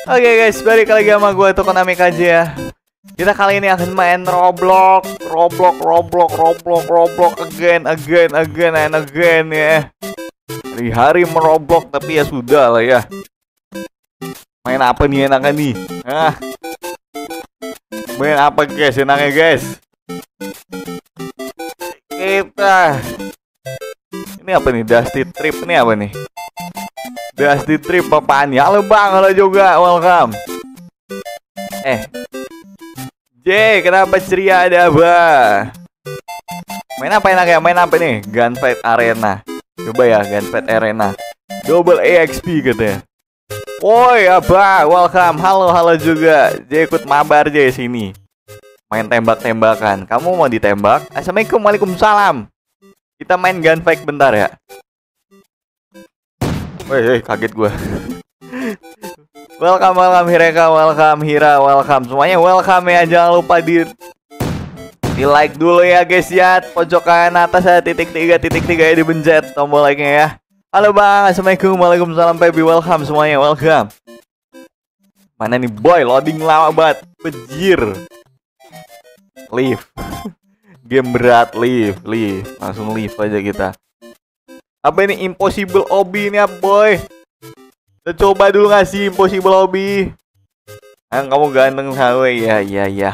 Oke guys, balik lagi sama gue Konami KJ ya. Kita kali ini akan main Roblox again and again ya. Hari-hari meroblox tapi ya sudah lah ya. Main apa nih enaknya nih? Main apa guys enaknya guys? Ini apa nih? Dusty Trip ini apa nih? Dusty Trip apaan ya? Halo bang, halo juga, welcome. J, kenapa ceria ada apa? Main apa enak ya? Main apa nih? Gunfight Arena. Coba ya, Gunfight Arena. Double EXP katanya. Woi, apa? Welcome. Halo juga. J ikut mabar J sini. Main tembak-tembakan. Kamu mau ditembak? Assalamualaikum, waalaikumsalam. Kita main gunfight bentar ya. Woi, kaget gue. Welcome Hireka, welcome Hira, welcome semuanya, welcome ya. Jangan lupa di like dulu ya guys ya. Pojok kanan atas ya, titik 3 ya, dipencet tombol like-nya ya. Halo bang, assalamualaikum, waalaikumsalam baby, welcome semuanya, welcome. Mana nih boy, loading lama banget, bejir. Leave. Game berat, leave, langsung leave aja kita. Apa ini impossible hobby ini ya boy? Kita coba dulu ngasih impossible hobby. Kamu ganteng sekali ya.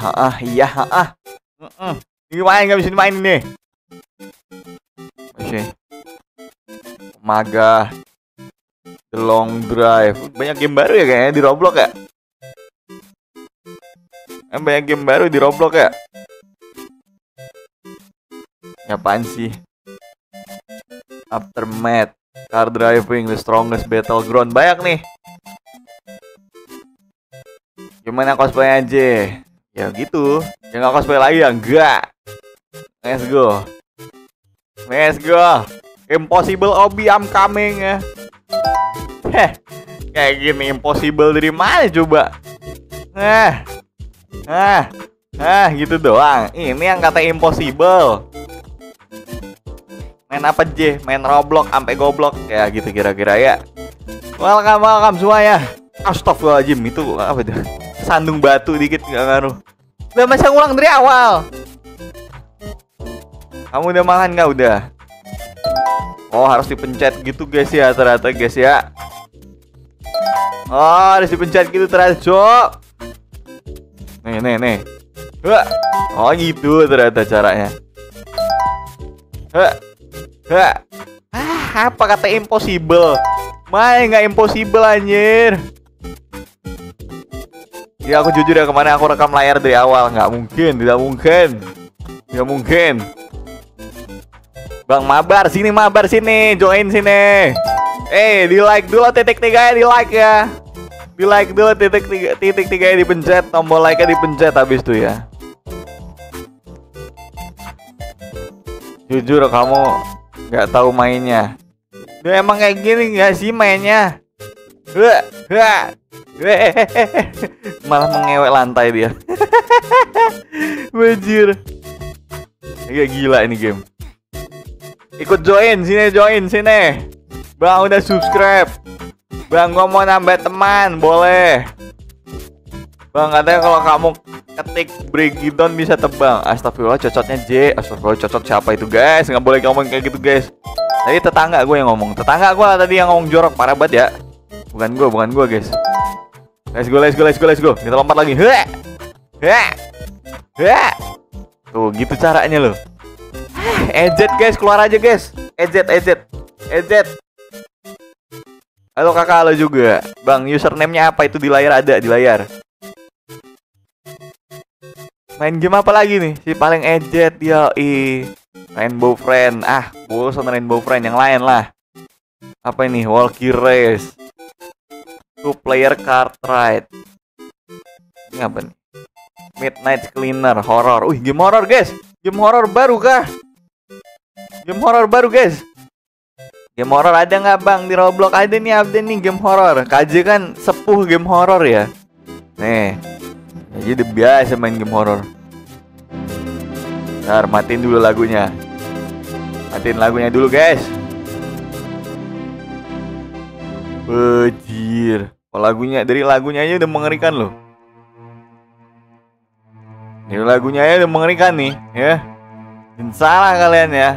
Ini main nggak bisa dimain nih. Oke. Maga. The Long Drive. Banyak game baru ya kayaknya di Roblox ya. Banyak game baru di Roblox ya. Apaan sih? Aftermath, Car Driving, The Strongest Battleground. Banyak nih. Gimana cosplay aja? Ya gitu. Ya nggak cosplay lagi ya? Enggak. Let's go. Impossible hobby, I'm coming ya. Kayak gini impossible dari mana coba? Gitu doang. Ini yang kata impossible. Main apa J? Main Roblox sampai goblok ya gitu kira-kira ya. Welcome semua ya. Astagfirullahaladzim, itu apa tuh? Sandung batu dikit nggak ngaruh. Udah masa ngulang dari awal. Kamu udah makan nggak? Udah. Oh harus dipencet gitu guys ya ternyata guys ya. Oh harus dipencet gitu ternyata cok. Nih. Oh gitu ternyata caranya. Apa kata impossible? Main nggak impossible anjir. Ya aku jujur ya, kemarin aku rekam layar dari awal. Tidak mungkin. Bang mabar sini, join sini. Di like dulu titik 3 ya, di like ya. Di like dulu titik 3 ya, dipencet tombol like-nya, dipencet habis itu ya. Jujur kamu nggak tahu mainnya. Dia emang kayak gini nggak sih mainnya? Malah mengewek lantai dia. Bajir. Agak gila ini game. Ikut join sini. Bang udah subscribe. Bang gua mau nambah teman, boleh. Bang katanya kalau kamu ketik Brigidon bisa tebang. Astagfirullah, cocotnya J. Astagfirullah, cocot siapa itu guys? Nggak boleh ngomong kayak gitu guys. Tadi tetangga gue yang ngomong. Tetangga gue tadi yang ngomong jorok, parah banget ya. Bukan gue guys. Let's go. Kita lompat lagi. Tuh gitu caranya loh. Ejet guys, keluar aja guys. Ejet. Halo kakak, halo juga. Bang, username-nya apa itu di layar? Ada di layar. Main game apa lagi nih? Si paling ejet ya, Rainbow Friend. Bosan Rainbow Friend, yang lain lah. Apa ini? Walkie Race. 2 player card ride. Ini apa nih? Midnight Cleaner, horror. Game horror guys. Game horror baru kah? Guys. Game horror ada nggak bang di Roblox? Ada nih game horror. KJ kan sepuh game horror ya. Nih. Jadi biasa main game horror. Ntar matiin dulu lagunya. Dulu guys. Bajir. Oh, dari lagunya aja udah mengerikan loh. Dari lagunya aja udah mengerikan nih, ya. Dan salah kalian ya.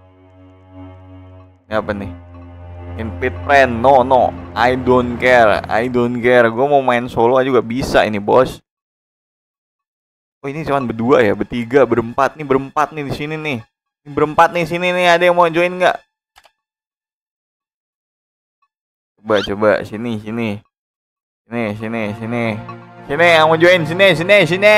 Ini apa nih? Invite friend, no, I don't care. Gue mau main solo aja juga bisa ini, bos. Oh, ini cuma berdua ya, bertiga, berempat nih di sini nih. Berempat nih sini nih, ada yang mau join nggak? Coba sini. Sini yang mau join sini.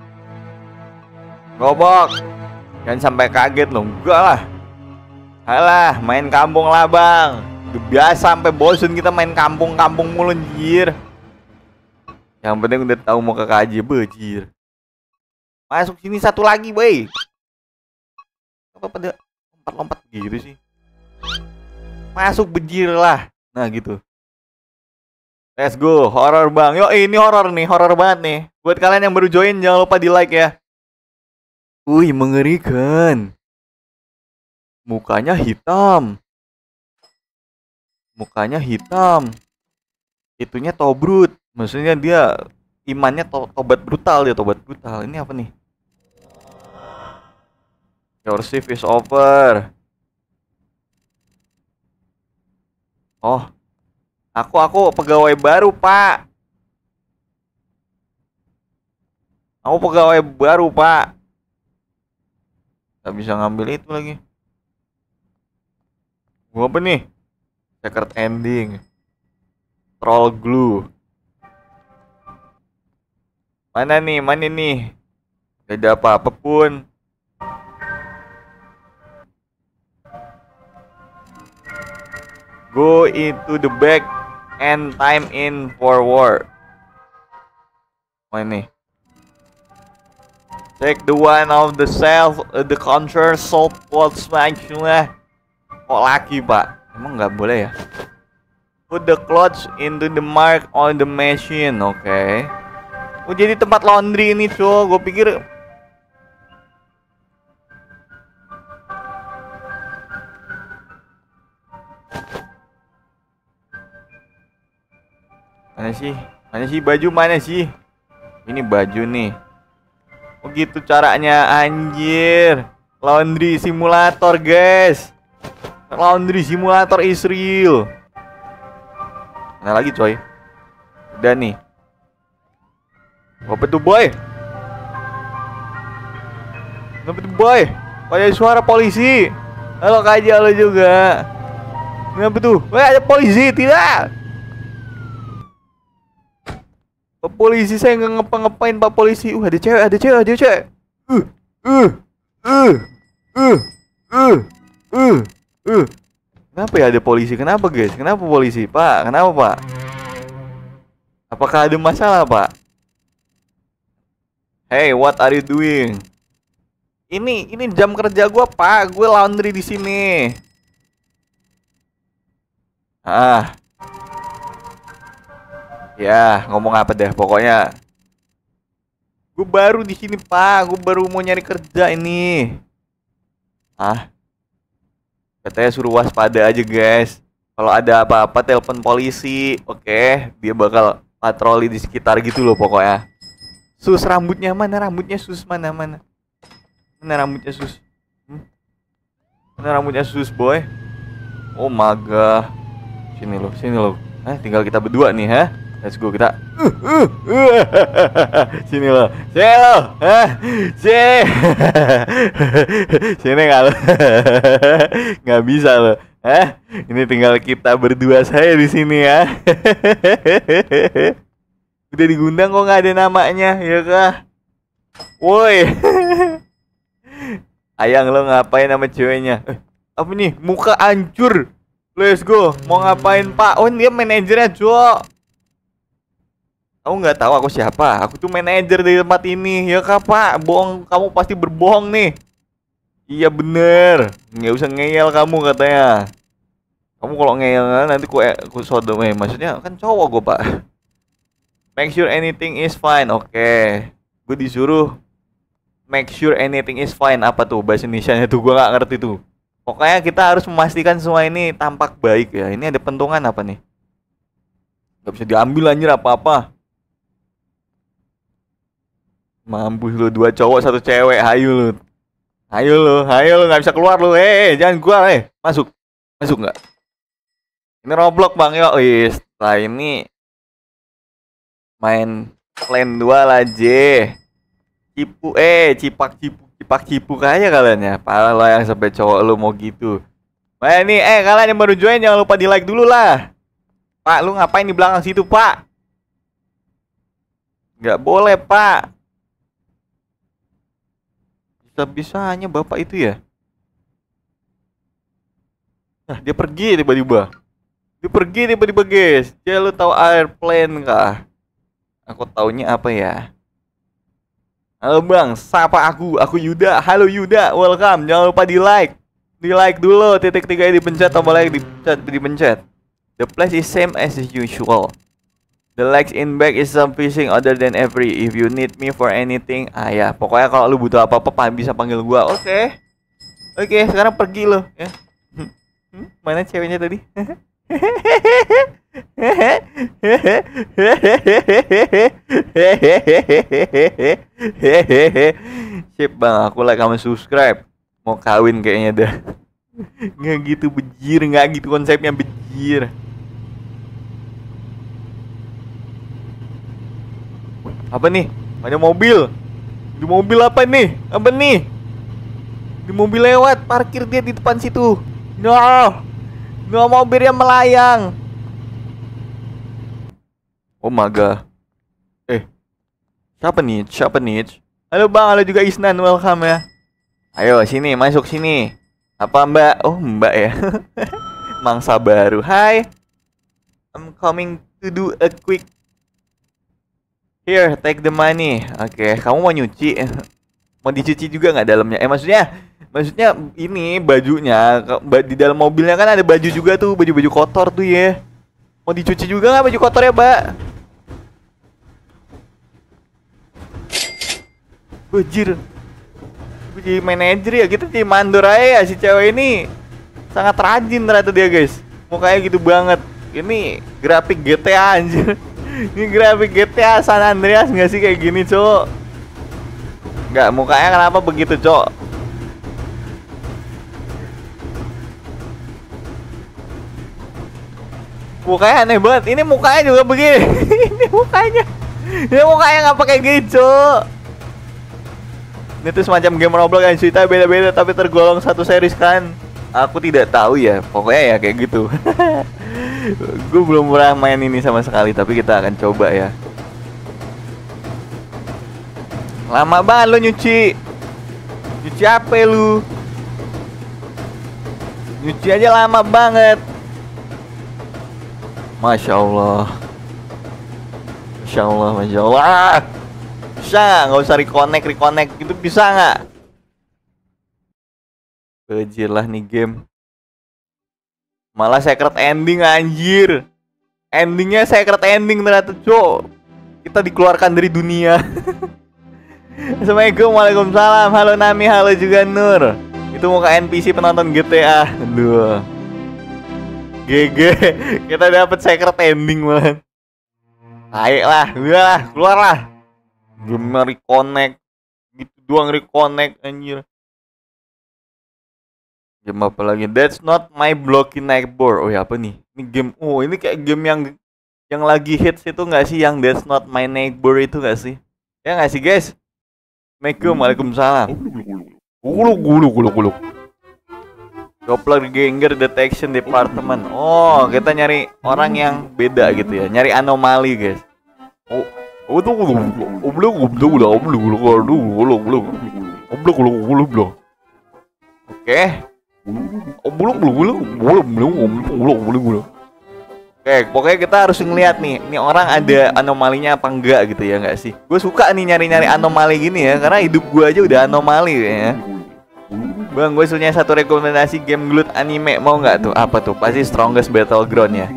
Gobok. Jangan sampai kaget loh. Enggak lah. Alah, main kampung lah, Bang. Udah biasa sampai bosen kita main kampung mulu, anjir. Yang penting udah tahu mau ke KJ, bejir. Masuk sini satu lagi, boy. Apa pada lompat-lompat gitu sih? Masuk, bejir lah. Nah, gitu. Let's go, horror, Bang. Yo, ini horror nih, horror banget nih. Buat kalian yang baru join, jangan lupa di like ya. Wih, mengerikan. Mukanya hitam. Itunya tobrut. Maksudnya dia imannya tobat brutal. Ini apa nih? Your shift is over. Oh. Aku pegawai baru, Pak. Gak bisa ngambil itu lagi. Gua apa nih? Secret ending. Troll glue. Mana nih? Gak ada apa-apa pun. Go into the back and time in forward. Mana nih? Take the one of the self the counter salt pots maksudnya. Kok lagi, Pak? Emang nggak boleh ya? Put the clothes into the mark on the machine. Oke. Oh, jadi tempat laundry ini, cuy. Gue pikir Mana sih baju, mana sih? Ini baju nih. Oh, gitu caranya, anjir. Laundry simulator, guys. Laundry simulator is real. Mana lagi, coy? Udah nih. Apa tuh, boy? Kayak suara polisi. Halo, KJ, lo juga. Kenapa tuh? Weh, ada polisi, tidak? Pak polisi, saya nggak ngapa-ngapain, Pak polisi. Ada cewek. Kenapa ya ada polisi? Kenapa, guys? Kenapa polisi, Pak? Kenapa, Pak? Apakah ada masalah, Pak? Hey, what are you doing? Ini jam kerja gua, Pak. Gue laundry di sini. Ya, ngomong apa deh, pokoknya. Gue baru di sini, Pak. Gue baru mau nyari kerja ini. Katanya suruh waspada aja, guys. Kalau ada apa-apa telepon polisi. Oke, dia bakal patroli di sekitar gitu loh pokoknya. Sus, rambutnya mana? Rambutnya sus mana? Mana rambutnya sus? Mana rambutnya sus, boy? Oh my god. Sini loh. Tinggal kita berdua nih, ha? Let's go, kita. Sini loh. Sini nggak lo? Nggak bisa lo. Ini tinggal kita berdua saya di sini ya. Udah digundang kok nggak ada namanya, ya kah? Woi. Ayang, lo ngapain sama ceweknya? Apa nih? Muka hancur. Let's go. Mau ngapain, Pak? Oh, dia manajernya, Cok. Kamu nggak tahu aku siapa? Aku tuh manajer di tempat ini, ya kah, Pak? Bohong, kamu pasti berbohong nih. Iya bener. Nggak usah ngeyel kamu katanya. Kamu kalau ngeyel nanti ku sodom. Maksudnya kan cowok gue, Pak. Make sure anything is fine. Oke. Gue disuruh make sure anything is fine. Apa tuh bahasa Indonesianya tuh? Gue nggak ngerti tuh. Pokoknya kita harus memastikan semua ini tampak baik ya. Ini ada pentungan apa nih? Gak bisa diambil anjir apa-apa. Mampus lu, 2 cowok 1 cewek. Hayu lu. Hayu lu nggak bisa keluar lu. Jangan keluar Masuk. Masuk nggak? Ini Roblox bang yo. Setelah ini main Plan 2 lah J. Cipu cipak cipu kaya kalian ya. Parah lo yang sampai cowok lu mau gitu. Nah ini kalian yang baru join jangan lupa di like dulu lah. Pak, lu ngapain di belakang situ, Pak? Nggak boleh, Pak. Bisa-bisanya Bapak itu ya. Nah, dia pergi tiba-tiba. Guys. Ya lu tahu airplane kah? Aku taunya apa ya? Halo Bang, sapa aku Yuda. Halo Yuda, welcome. Jangan lupa di like. Di like dulu, titik 3 dipencet, tombol like dipencet. The place is same as usual. The likes in back is some fishing other than every. If you need me for anything, ya pokoknya kalau lu butuh apa-apa bisa panggil gua. Oke, sekarang pergi lo ya. Mana ceweknya tadi? Sip bang, aku like sama subscribe. Mau kawin kayaknya dah. Nggak gitu bejir, nggak gitu konsepnya bejir. Apa nih? Ada mobil. Di mobil apa nih? Di mobil lewat, parkir dia di depan situ. No, mobilnya melayang. Oh my god. Siapa nih? Halo bang, halo juga Isnan, welcome ya. Ayo sini, masuk sini. Apa mbak? Oh mbak ya. Mangsa baru. Hai. I'm coming to do a quick. Here, take the money. Oke, kamu mau nyuci? Mau dicuci juga nggak dalamnya? Maksudnya ini bajunya di dalam mobilnya kan ada baju juga tuh, baju kotor tuh ya. Mau dicuci juga nggak baju kotornya, Mbak? Bajir. Jadi manajer ya, kita jadi mandor aja ya si cewek ini. Sangat rajin ternyata dia, guys. Mukanya gitu banget. Ini grafik GTA anjir. Ini grafik GTA San Andreas nggak sih kayak gini, Cok? Nggak, mukanya kenapa begitu, Cok? Mukanya aneh banget. Ini mukanya juga begini. Ini mukanya nggak pakai gini, Cok. Ini tuh semacam game Roblox yang cerita beda-beda tapi tergolong satu series kan? Aku tidak tahu ya. Pokoknya ya kayak gitu. Gue belum pernah main ini sama sekali, tapi kita akan coba ya. Lama banget lo nyuci. Nyuci apa lu? Nyuci aja lama banget. Masya Allah. Bisa nggak usah reconnect gitu, bisa nggak? Kecil lah nih game. Malah secret ending anjir. Endingnya secret ending ternyata, Cok. Kita dikeluarkan dari dunia. Assalamualaikum, waalaikumsalam. Halo Nami, halo juga Nur. Itu muka NPC penonton GTA. Aduh. GG. Kita dapat secret ending banget. Ayolah, udahlah, keluarlah. Belum reconnect. Gitu doang reconnect anjir. Game apa lagi? That's not my blocky neighbor. Oh ya apa nih? Ini game. Oh ini kayak game yang lagi hits itu nggak sih? Yang That's not my neighbor itu nggak sih? Ya nggak sih guys? Waalaikumsalam. Guluk. Doppelganger detection department. Oh kita nyari orang yang beda gitu ya. Nyari anomali guys. Oke. Oke, pokoknya kita harus ngeliat nih, ini orang ada anomalinya apa enggak gitu ya, enggak sih? Gue suka nih nyari-nyari anomali gini ya, karena hidup gue aja udah anomali ya. Bang, gue punya satu rekomendasi game gelut anime, mau nggak tuh? Apa tuh? Pasti Strongest Battleground ya.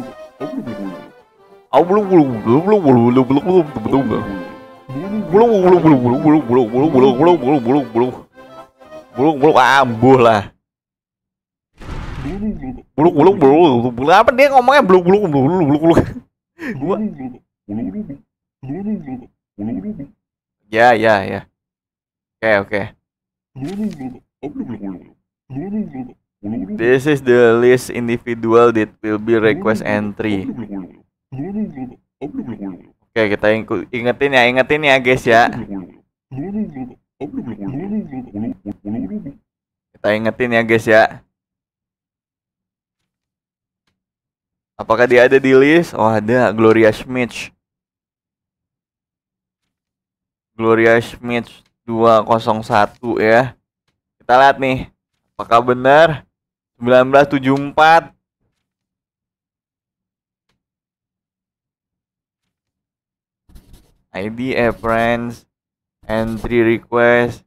Ambuh lah. Buluk. Apa dia ngomongnya buluk. Gua ya ya ya. Oke oke. This is the list individual that will be request entry. Oke, kita ingetin ya guys ya. Kita ingetin ya guys ya. Apakah dia ada di list? Oh, ada Gloria Schmidt. Gloria Schmidt 201 ya. Kita lihat nih. Apakah benar 1974? ID friends entry request.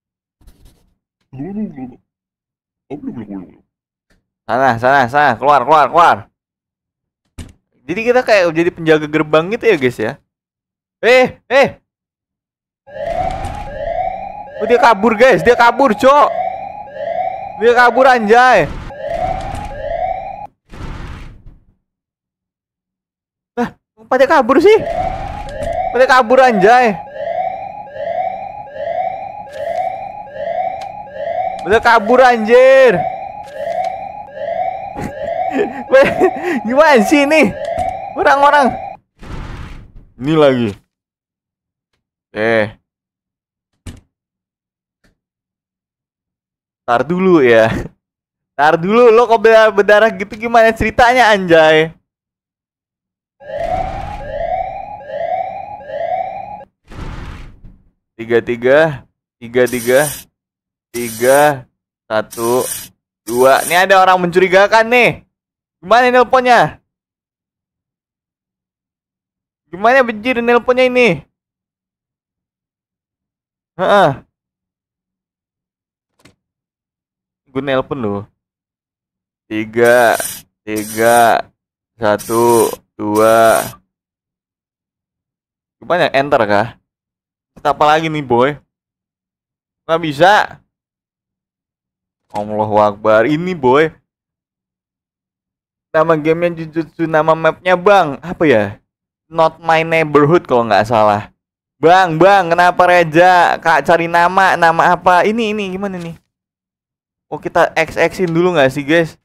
Sana, keluar. Jadi kita kayak jadi penjaga gerbang gitu ya guys ya. Oh, dia kabur guys, cok. Dia kabur anjay. Pada kabur sih. Pada kabur anjay. Pada kabur anjir. Gimana sih ini? Orang-orang. Ini lagi. Tar dulu ya. Tar dulu, lo kok berdarah gitu gimana ceritanya anjay? Tiga, 1, 2. Ini ada orang mencurigakan nih. Gimana nelponnya? Gimana benjir nelponnya ini? Gue nelpon loh. 3, 1, 2. Gimana? Enter kah? Kita apa lagi nih boy? Nggak bisa. Allahu Akbar. Ini boy. Nama gamenya Jujutsu, nama mapnya bang. Apa ya? Not My Neighborhood kalau nggak salah. Bang, kenapa Reja? Kak cari nama apa? Ini gimana nih? Oh, kita XX-in dulu nggak sih guys?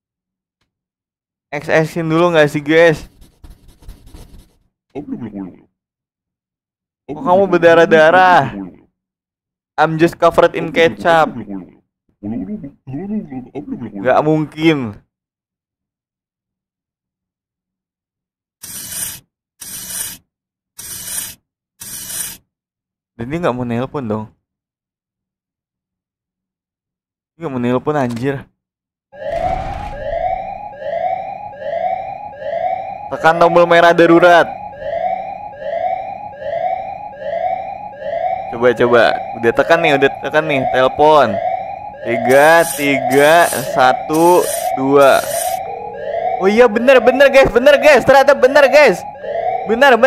XX-in dulu nggak sih guys? Oh, kamu berdarah-darah. I'm just covered in ketchup. Nggak mungkin. Dan dia nggak mau nelpon dong. Dia nggak mau nelpon anjir. Tekan tombol merah darurat. Coba. Udah tekan nih. Telepon. 3, 1, 2. Oh iya bener guys. Ternyata bener guys. Bener.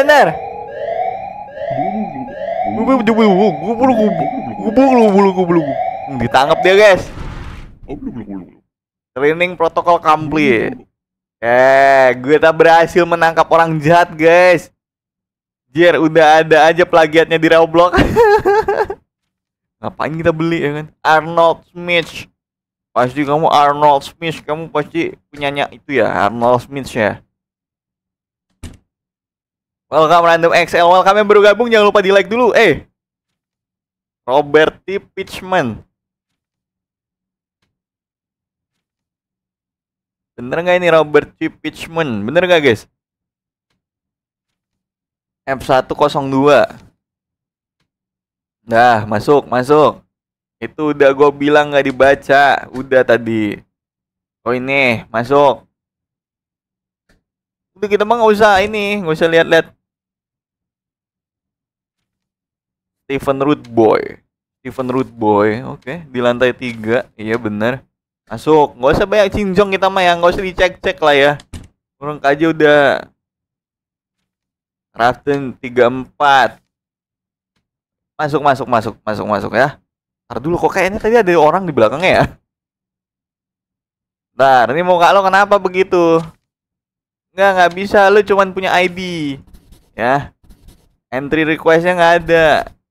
Ditangkap dia guys. Training protokol complete. Gue tak berhasil menangkap orang jahat guys. Jer, udah ada aja plagiatnya di Roblox. Ngapain kita beli ya kan? Arnold Smith. Pasti kamu Arnold Smith. Kamu pasti punyanya itu ya, Arnold Smith ya. Welcome Random XL. Welcome yang baru gabung. Jangan lupa di like dulu. Robert T. Pitchman. Bener nggak ini Robert T. Pitchman? Bener nggak guys? F102. Nah, masuk. Itu udah gue bilang nggak dibaca. Udah tadi. Oh ini, masuk. Udah kita mah nggak usah lihat-lihat. Stephen Root Boy. Oke, di lantai 3. Iya bener. Masuk. Nggak usah banyak cinjong kita mah ya. Nggak usah dicek-cek lah ya. Orang aja udah. Rafton 34. Masuk ya. Ntar dulu kok kayaknya tadi ada orang di belakangnya ya. Ntar, ini muka lo kenapa begitu? Nggak bisa. Lu cuman punya ID. Ya. Entry requestnya nggak ada.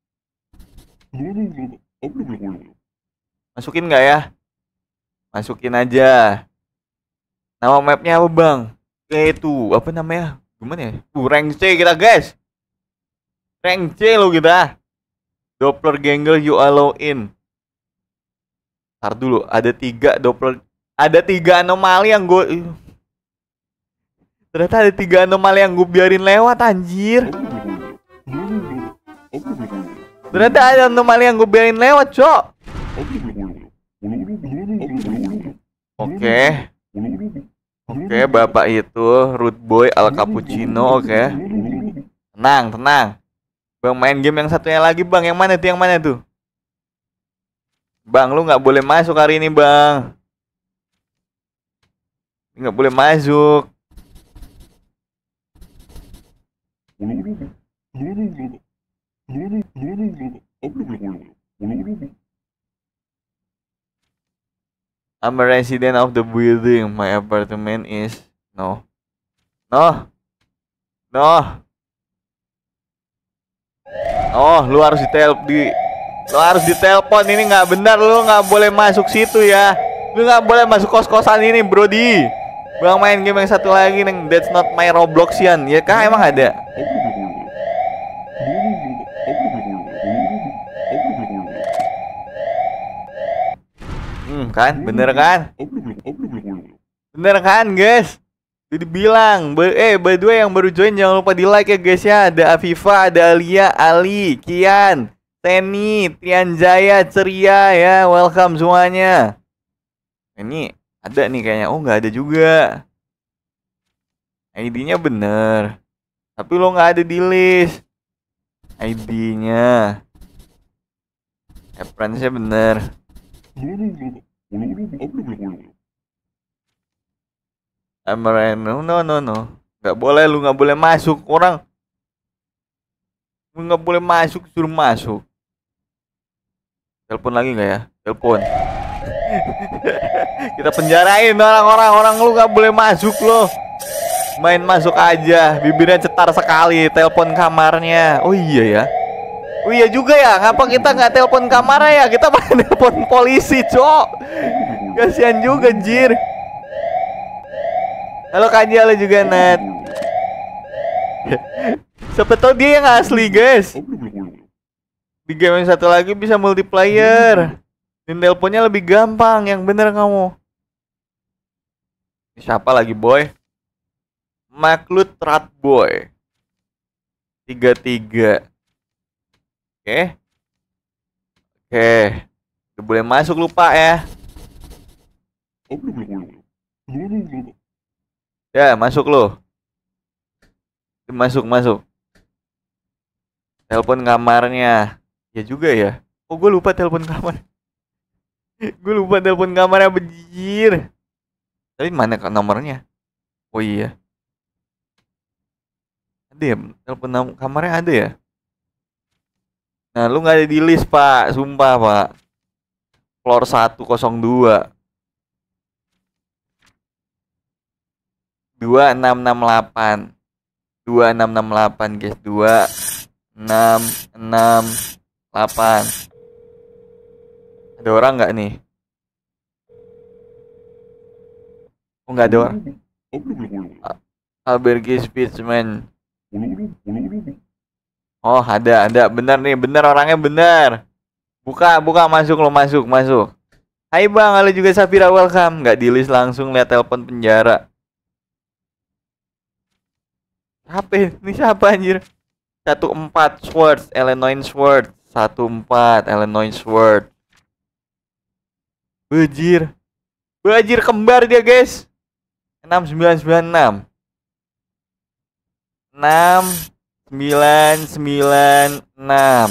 Masukin nggak ya? Masukin aja. Nama mapnya apa bang? Itu apa namanya? Gimana ya? Rank C kita guys. Rank C lo kita. Doppelganger you allow in. Ntar dulu, ada 3 Doppler. Ada 3 anomali yang gue. Ternyata ada 3 anomali yang gue biarin lewat anjir. Ternyata ada anomali yang gue biarin lewat, cok. Oke. Oke, bapak itu Root Boy Al Cappuccino, oke. Tenang, tenang. Bang main game yang satunya lagi, Bang. Yang mana tuh? Yang mana tuh? Bang, lu nggak boleh masuk hari ini, Bang. Nggak boleh masuk. I'm a resident of the building. My apartment is no. No. No. Oh, lu harus lu harus ditelepon. Ini nggak benar. Lu nggak boleh masuk situ ya. Lu nggak boleh masuk kos-kosan ini, Brody. Bang main game yang satu lagi neng. That's not my Robloxian. Ya kah emang ada? Kan? Bener kan? Bener kan, guys? Jadi bilang, by the way yang baru join jangan lupa di like ya guys ya. Ada Afifa, ada Alia, Ali, Kian, Teni, Tian Jaya, Ceria ya. Welcome semuanya. Ini ada nih kayaknya. Oh nggak ada juga. ID-nya bener. Tapi lo nggak ada di list. ID-nya. Reference-nya bener. No. Nggak boleh, lu nggak boleh masuk. Orang lu nggak boleh masuk, suruh masuk. Telepon lagi nggak ya? Telepon. Kita penjarain orang lu nggak boleh masuk loh. Main masuk aja, bibirnya cetar sekali. Telepon kamarnya. Oh iya ya. Oh iya juga ya. Ngapa kita nggak telepon kamarnya ya? Kita main telepon polisi, cok. Kasian juga, jir. Halo Kak Jalo juga, Nat. Siapa tau dia yang asli, guys. Di game yang satu lagi bisa multiplayer. Dan teleponnya lebih gampang. Yang bener kamu. Siapa lagi, boy? Maklut Rat Boy 33. Oke. Udah boleh masuk lupa ya. Ya, masuk lo. Masuk. Telepon kamarnya. Ya juga ya. Oh, gue lupa telepon kamar. Gue lupa telepon kamarnya, bejir. Tapi mana nomornya? Oh iya. Ada ya, telepon kamarnya ada ya. Nah, lu nggak ada di list, Pak. Sumpah, Pak. Floor 102. 2668. 2668, guys. 2668. Ada orang nggak nih? Oh, nggak ada orang. Albergi Spitzman. Oh, ada. Bener nih, bener orangnya bener. Buka, masuk lo, masuk. Hai Bang, halo juga Safira, welcome. Nggak di list langsung, lihat telepon penjara. Ini siapa anjir? 14 Swords, Illinois Sword. 14 Illinois Sword. Bajir kembar dia, guys. 6996. 6996.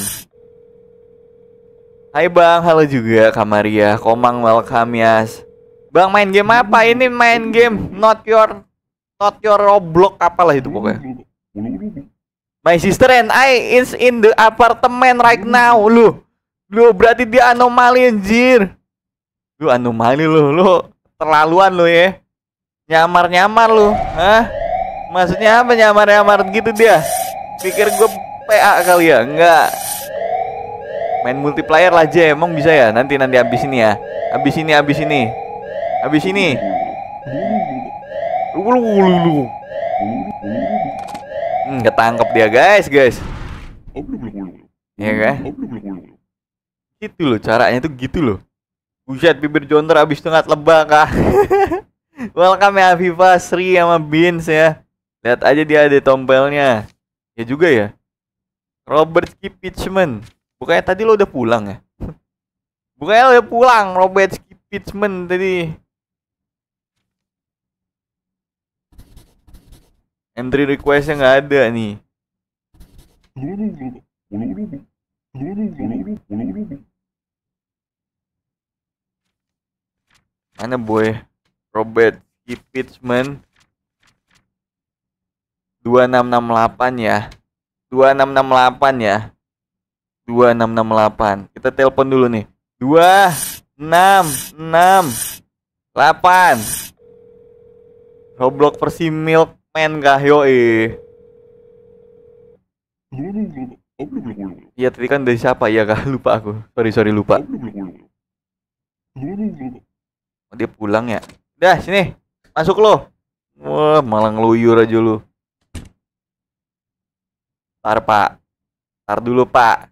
Hai Bang, halo juga Kamaria, Komang, welcome Yas. Bang main game apa? Ini main game Not Your Roblox apalah itu pokoknya. My sister and I is in the apartment right now. Lu berarti dia anomali anjir. Lu anomali lu terlaluan lu ya. Nyamar lu. Hah? Maksudnya apa nyamar-nyamar gitu dia? Pikir gue PA kali ya? Enggak. Main multiplayer lah aja, emang bisa ya? Nanti habis ini ya. Habis ini. Ketangkep dia guys. Iya kan? Gitu loh caranya tuh gitu loh. Buset, bibir jontor abis itu nggak lebah kah? Welcome ya Afifa, Sri sama Beans ya. Lihat aja dia ada tompelnya. Ya juga ya. Robert Kipitchman. Bukannya tadi lo udah pulang ya? Bukannya lo udah pulang Robert Kipitchman tadi. Entry requestnya nggak ada nih. Mana boy? Robert Kipitchman 2668 ya. 2668 ya. 2668. Kita telepon dulu nih. 2668. Roblox versi Milkman kah yoi? Iya tadi kan dari siapa ya kah? Lupa aku. Sorry lupa. Oh, dia pulang ya. Dah sini. Masuk lo. Wah malah ngeluyur aja lu. Tar dulu pak.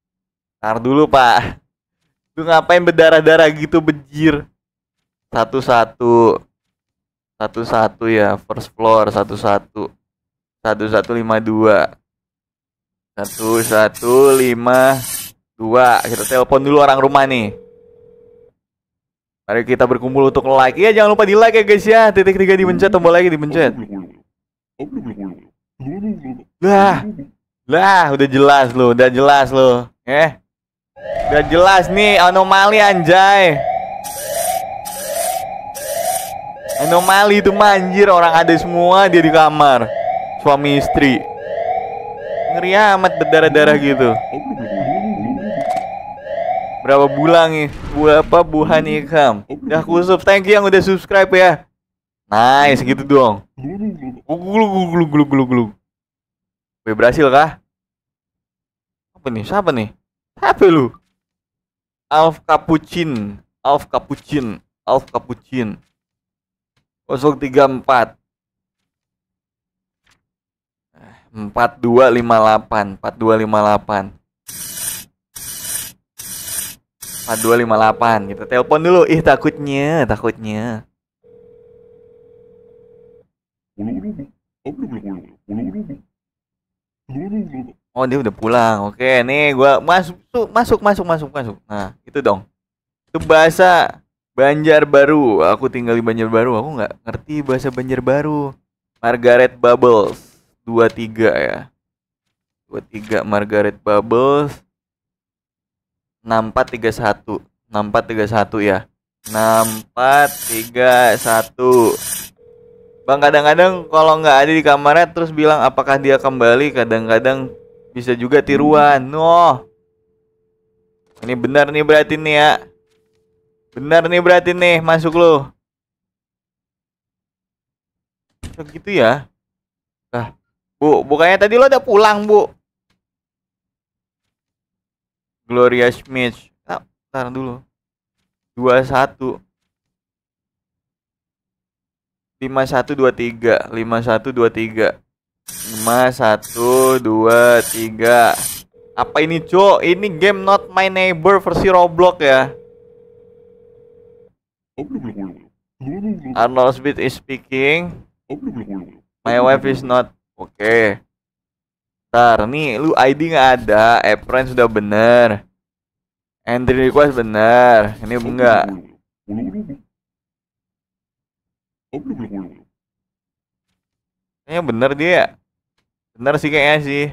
Lu ngapain berdarah-darah gitu bejir? Satu-satu ya. First floor 11. 1152. 1152. Kita telepon dulu orang rumah nih. Mari kita berkumpul untuk like. Ya jangan lupa di like ya guys ya. Titik 3 dipencet, tombol like dipencet. Lah, udah jelas lo. Udah jelas nih anomali anjay. Anomali itu manjir, orang ada semua dia di kamar. Suami istri. Ngeri amat berdarah-darah gitu. Berapa bulan nih? Berapa buhan ikam? Udah kusub, thank you yang udah subscribe ya. Nice gitu dong. Gulung. Berhasil kah? Apa nih? Siapa nih? Siapa lu? Alf Capuchin 034 4258 4258. Kita telepon dulu. Ih takutnya. Oh dia udah pulang. Oke nih gua masuk. Nah itu dong. Itu bahasa Banjarbaru. Aku tinggal di Banjarbaru. Aku nggak ngerti bahasa Banjarbaru. Margaret Bubbles 23 ya. 23 Margaret Bubbles 6431 ya. 6431. Bang kadang-kadang kalau nggak ada di kamarnya terus bilang apakah dia kembali, kadang-kadang bisa juga tiruan. Oh. Ini benar nih berarti nih ya. Benar nih berarti nih masuk lo. Gitu ya. Nah, Bu, bukannya tadi lo udah pulang, Bu? Gloria Smith. Ntar dulu. 21 5123 5123. Apa ini, Cok? Ini game Not My Neighbor versi Roblox ya. Arnold Smith is speaking. My wife is not. Oke. Ntar nih, lu ID nggak ada, apron sudah bener, entry request bener, ini enggak. Kayaknya bener dia. Bener sih kayaknya sih.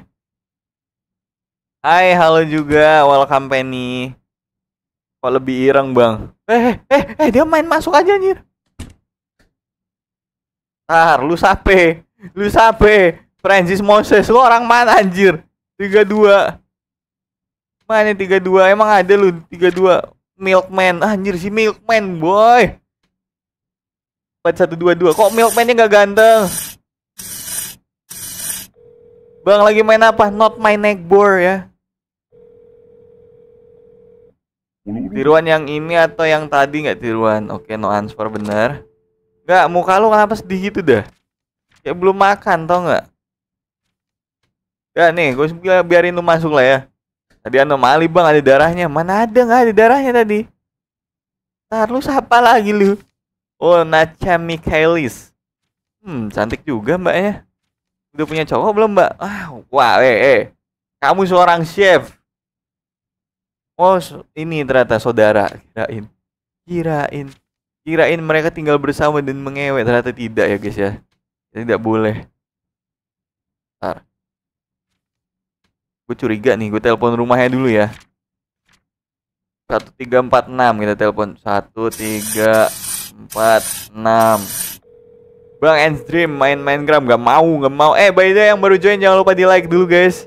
Hai, halo juga, welcome Penny. Kok lebih ireng bang? Dia main masuk aja anjir. Lu sape. Francis Moses, lu orang mana anjir? 32. Mana 32? Emang ada lu 32? Milkman, anjir si Milkman boy. 4122. Kok Milkman-nya gak ganteng? Bang lagi main apa? Not my neckbore ya. Tiruan yang ini atau yang tadi nggak tiruan? Oke, no answer bener. Nggak, muka lu kenapa sedih gitu dah? Kayak belum makan tau nggak? Ya nih, gue biarin lu masuk lah ya. Tadi anomali bang, ada darahnya. Mana ada, nggak ada darahnya tadi. Ntar lu siapa lagi lu? Oh, Nacha Michaelis. Cantik juga mbaknya. Udah punya cowok belum mbak? Wah, kamu seorang chef. Oh, ini ternyata saudara. Kirain mereka tinggal bersama dan mengewek. Ternyata tidak ya guys ya. Tidak boleh. Ntar. Gue curiga nih, gue telepon rumahnya dulu ya. 1346 kita telepon. 1346. Bang Endstream main Minecraft nggak mau. By the way yang baru join jangan lupa di like dulu guys.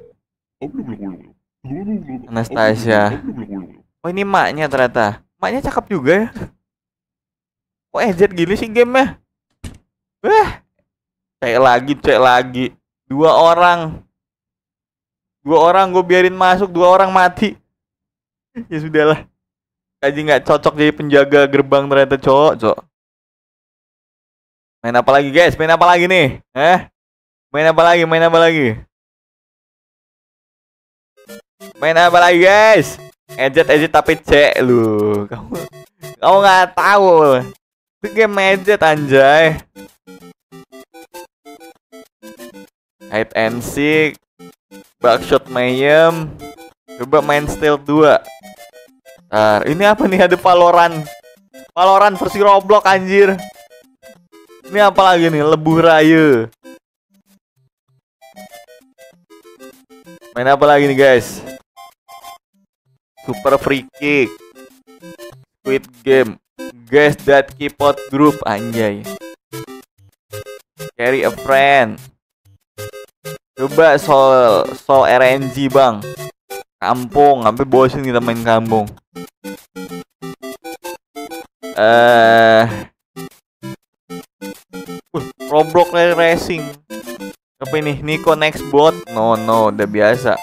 Anastasia. Oh ini maknya ternyata. Maknya cakep juga ya. Kok EZ gini sih gamenya? Cek lagi. Dua orang gue biarin masuk, 2 orang mati. Ya sudahlah. Kaji nggak cocok jadi penjaga gerbang ternyata cok. Main apa lagi guys? Main apa lagi nih? Main apa lagi guys? Edit tapi cek lu. Kamu nggak tahu. Itu game edit anjay. Hide and seek, Backshot Mayhem. Coba main Stealth 2. Ini apa nih? Ada Valorant versi Roblox anjir. Ini apa lagi nih? Lebuh Raya. Main apa lagi nih guys? Super Free Kick, Squid Game, Guess That Keyboard Group anjay. Carry a Friend. Coba Soul RNG bang. Kampung, sampai bosen kita main kampung. Roblox Racing. Apa ini? Nico Next Bot? No, udah biasa.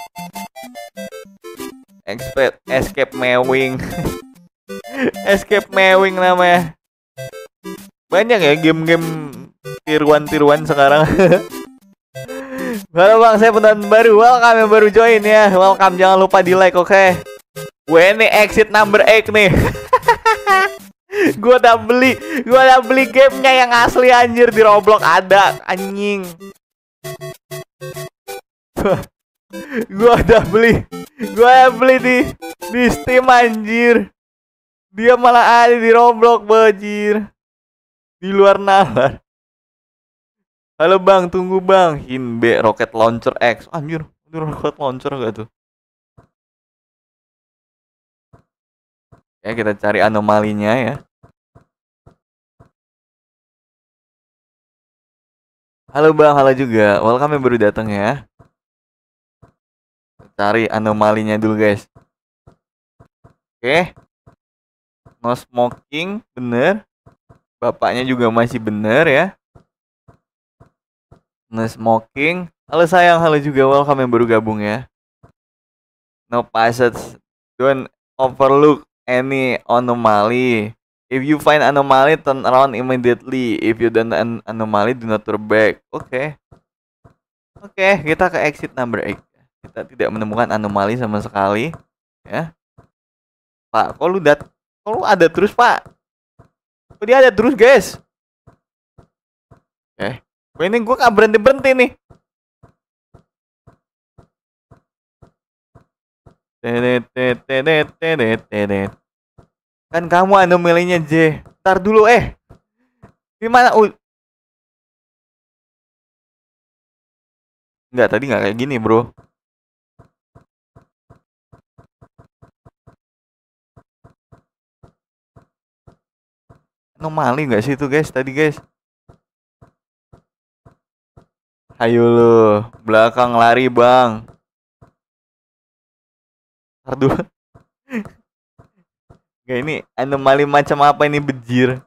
Escape Mewing. Escape Mewing namanya. Banyak ya game-game tiruan sekarang. Halo bang, saya penonton baru. Welcome yang baru join ya. Welcome, jangan lupa di like, oke? Gue ini exit number 8 nih. Gue udah beli gamenya yang asli anjir di Roblox ada anjing. Gue udah beli di Steam anjir. Dia malah ada di Roblox bajir. Di luar nalar. Halo bang, tunggu bang. Hinbe Rocket Launcher X. Anjir, itu rocket launcher gak tuh? Ya kita cari anomalinya ya. Halo bang, halo juga. Welcome yang baru datang ya. Cari anomalinya dulu guys. Oke. No smoking, bener. Bapaknya juga masih bener ya. No smoking. Halo sayang, halo juga. Welcome yang baru gabung ya. No passage. Don't overlook any anomaly. If you find anomaly, turn around immediately. If you don't anomaly, do not turn back. Oke, kita ke exit number 8. Kita tidak menemukan anomali sama sekali. Ya. Pak, kok lu ada terus pak? Kok dia ada terus guys? Ini gue gak berhenti nih. Kan kamu anomalinya J. Ntar dulu gimana? Enggak, tadi nggak kayak gini bro. Anomali nggak sih itu guys tadi guys? Ayo lu, belakang lari bang. Aduh. Gak ini anomali macam apa ini bejir?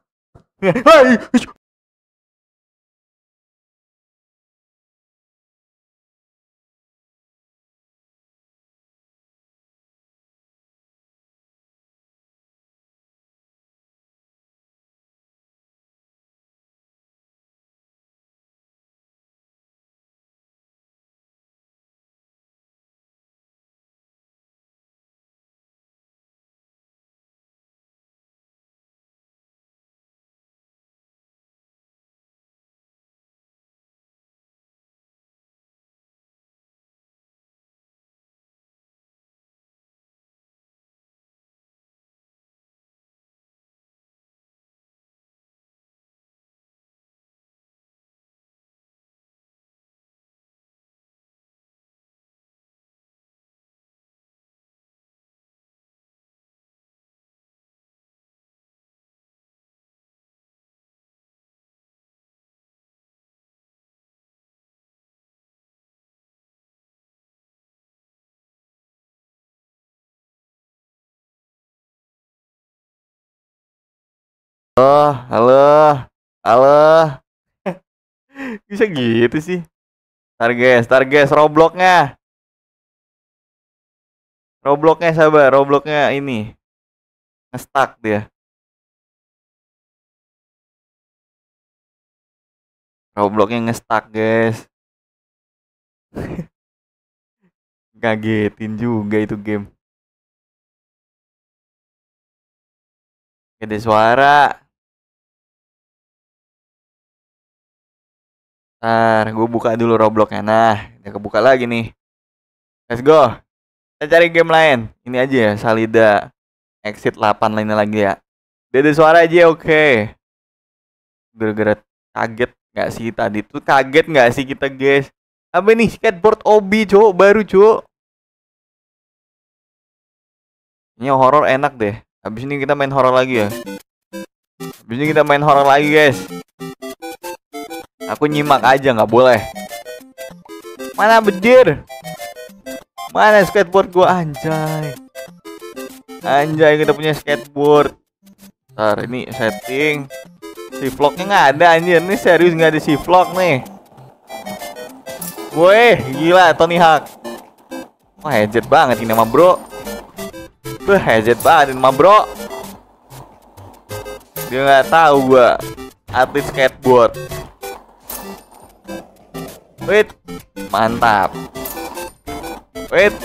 Oh, halo, halo. Bisa gitu sih. Tar guys, Robloxnya sabar, Robloxnya ini nge-stuck dia. Robloxnya nge-stuck guys. Ngagetin juga itu game. Gede suara. Ntar gue buka dulu Robloxnya. Nah, udah kebuka lagi nih. Let's go. Kita cari game lain. Ini aja ya, Salida Exit 8 lainnya lagi ya. Gede suara aja oke. Gara-gara kaget nggak sih tadi tuh, kaget nggak sih kita guys? Apa nih, skateboard obi cowok baru cowok. Ini horor enak deh. Habis ini kita main horor lagi ya. Habis ini kita main horor lagi guys. Aku nyimak aja nggak boleh. Mana bedir? Mana skateboard gua, anjay. Anjay, kita punya skateboard. Ntar ini setting. Si vlognya nggak ada anjir. Ini serius nggak ada si vlog nih. Woi, gila Tony Hawk. Wah, headset banget ini mah bro. Wah, headset banget ini mah bro. Dia nggak tahu gua atlet skateboard. Wait, mantap. Wait.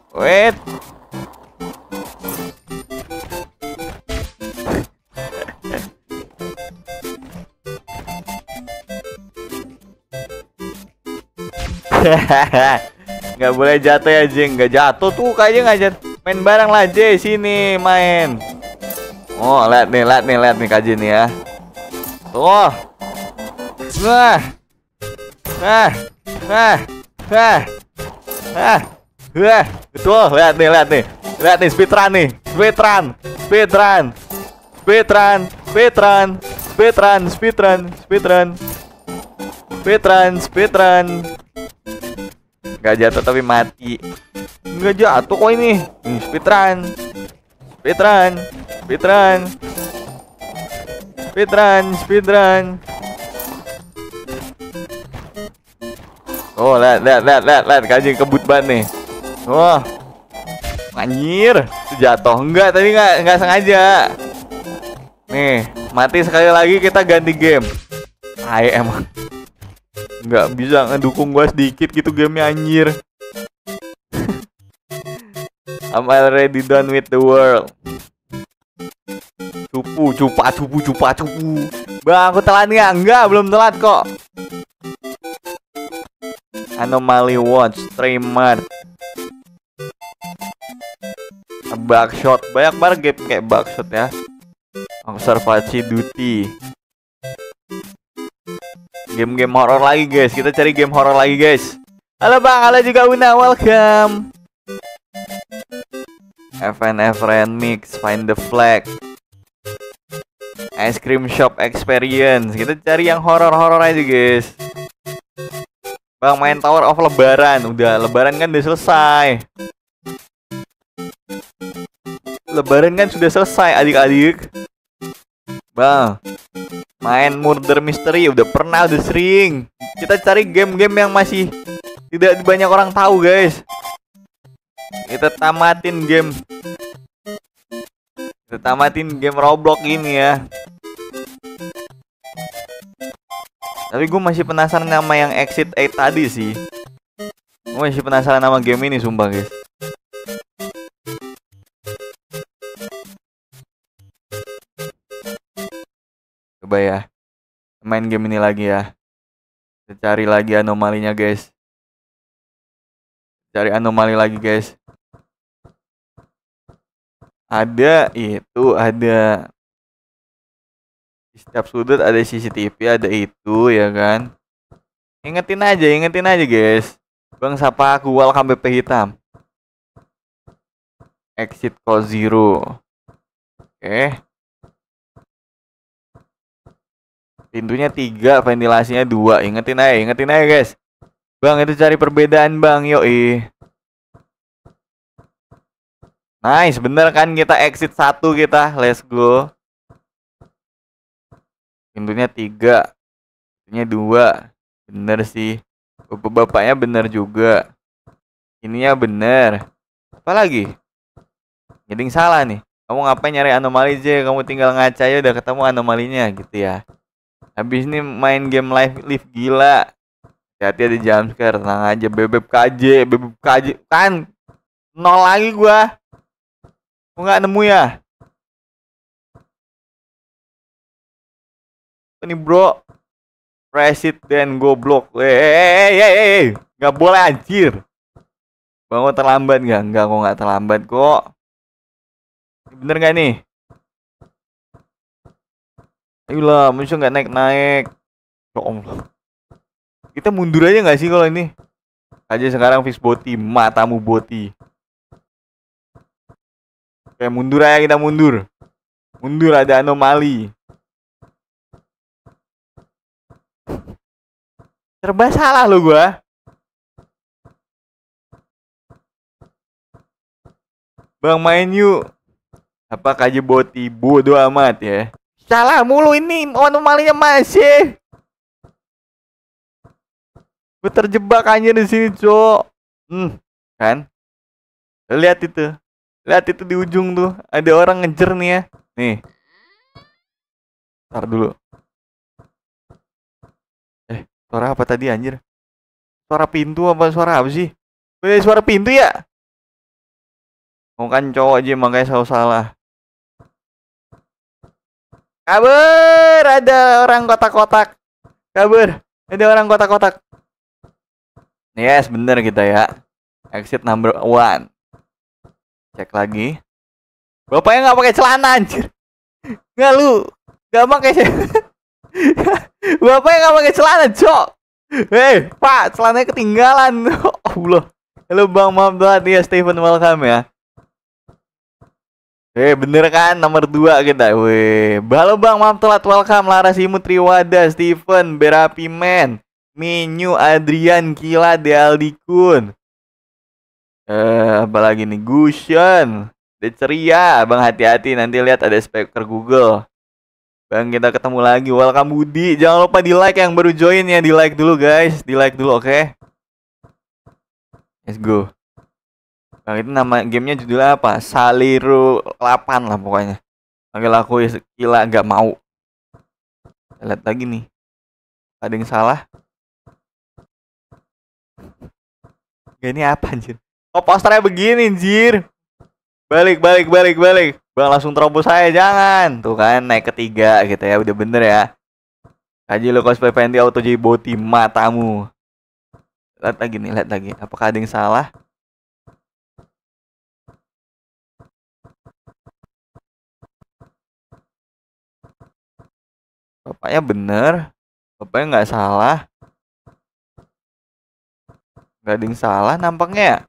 Nggak boleh jatuh ya Jeng. Nggak jatuh tuh kayaknya nggak jatuh. Main bareng lah J, sini main. Oh, lihat nih kaji nih ya. Tuh. Betul, lihat nih speedrun nih. Speedrun. Gak jatuh tapi mati. Nggak jatuh kok ini. Speedrun. Oh, lihat kaji kebut banget nih. Wah. Anjir, jatuh. Enggak, tadi enggak sengaja. Nih, mati sekali lagi, kita ganti game. Emang nggak bisa ngedukung gua sedikit gitu gamenya anjir. I'm already done with the world. Cupu. Bang, aku telat nggak? Enggak, belum telat kok. Anomaly Watch, Streamer, Bugshot, banyak banget game kayak Bugshot ya. Observasi Duty. Game-game horror lagi guys. Kita cari game horror lagi guys. Halo Bang, halo juga Una, welcome. FNF Remix, Find the Flag, Ice Cream Shop Experience. Kita cari yang horror-horror aja guys. Bang, main Tower of Lebaran. Udah, Lebaran kan udah selesai. Lebaran kan sudah selesai adik-adik. Bang, main Murder Mystery udah pernah, udah sering. Kita cari game-game yang masih tidak banyak orang tahu guys. Kita tamatin game Roblox ini ya. Tapi gue masih penasaran sama yang Exit 8 tadi sih. Gue masih penasaran sama game ini sumpah guys. Coba ya, main game ini lagi ya. Kita cari lagi anomalinya guys. Cari anomali lagi guys. Ada itu, ada di setiap sudut ada CCTV, ada itu ya kan. Ingetin aja guys. Bang, sapa aku, welcome BP hitam. Exit code 0. Oke. Pintunya 3, ventilasinya 2. Ingetin aja guys. Bang, itu cari perbedaan bang, yoi. Nice, bener kan, kita exit 1 kita, let's go. Pintunya 3, pintunya 2. Bener sih. Bapak-bapaknya bener juga. Ininya bener. Apa lagi? Jadi salah nih. Kamu ngapain nyari anomali aja? Kamu tinggal ngaca aja udah ketemu anomalinya gitu ya. Habis ini main game live gila. Hati-hati ada jumpscare, tenang aja. Bebek KJ kan. Nol lagi gua. Gua nggak nemu ya. Ini bro. Presiden goblok. Nggak boleh anjir. Bang, kok terlambat nggak? Enggak, kok nggak terlambat kok. Bener nggak nih? Ayolah, musuh nggak naik-naik. Ya Allah. Kita mundur aja nggak sih kalau ini? Aja sekarang fix boti, matamu boti. Kayak mundur aja, kita mundur. Mundur, ada anomali. Serba salah lo gua. Bang, main yuk. Apa kaji boti, bodo amat ya. Salah mulu ini, anomalinya masih. Gue terjebak aja di sini, Cok. Kan? Lihat itu. Lihat itu di ujung tuh. Ada orang ngejer nih ya. Nih. Ntar dulu. Suara apa tadi anjir? Suara pintu apa suara apa sih? Suara pintu ya? Oh kan cowok aja makanya selalu salah. Kabar, ada orang kotak-kotak. Kabar, ada orang kotak-kotak. Yes, bener kita ya. Exit number 1. Cek lagi. Bapaknya nggak pakai celana anjir. Nggak lu, nggak pakai. Bapaknya nggak pakai celana, Cok. Hei, Pak, celananya ketinggalan. Allah. Halo Bang, maaf banget ya, Steven, welcome ya. Bener kan, nomor 2 kita. Halo Bang, maaf telat, welcome. Laras Imut Triwada, Steven, Berapimen, Minyu, Adrian, Kila, Dealdikun. Apalagi nih, Gushen, Ceria. Bang, hati-hati, nanti lihat ada speaker Google. Bang, kita ketemu lagi. Welcome Budi. Jangan lupa di like yang baru join ya. Di like dulu guys. Di like dulu, oke? Let's go. Bang, itu nama gamenya judulnya apa? Saliru 8 lah pokoknya. Panggil aku gila, nggak mau. Lihat lagi nih. Ada yang salah? Ini apa anjir? Oh, posternya begini anjir. Balik. Bang, langsung terobos saya, jangan. Tuh kan, naik ketiga gitu ya. Udah bener ya. Kaji lo cosplay Fenty auto jadi boti, matamu. Lihat lagi nih, lihat lagi. Apakah ada yang salah? Bapaknya bener. Bapaknya nggak salah. Nggak ada yang salah nampaknya.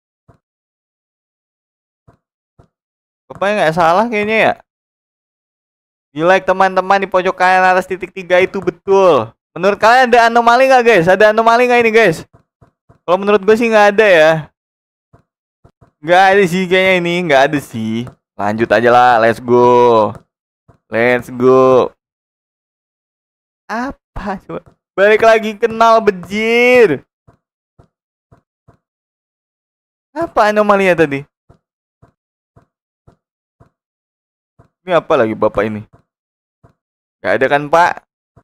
Bapaknya nggak salah kayaknya ya. Di like teman-teman di pojok kanan atas titik 3 itu betul. Menurut kalian ada anomali nggak guys? Ada anomali nggak ini guys? Kalau menurut gue sih nggak ada ya. Nggak ada sih kayaknya ini. Nggak ada sih. Lanjut aja lah. Let's go. Let's go. Apa coba? Balik lagi, kenal bejir. Apa anomalinya tadi? Ini apa lagi bapak ini? Gak ada kan Pak?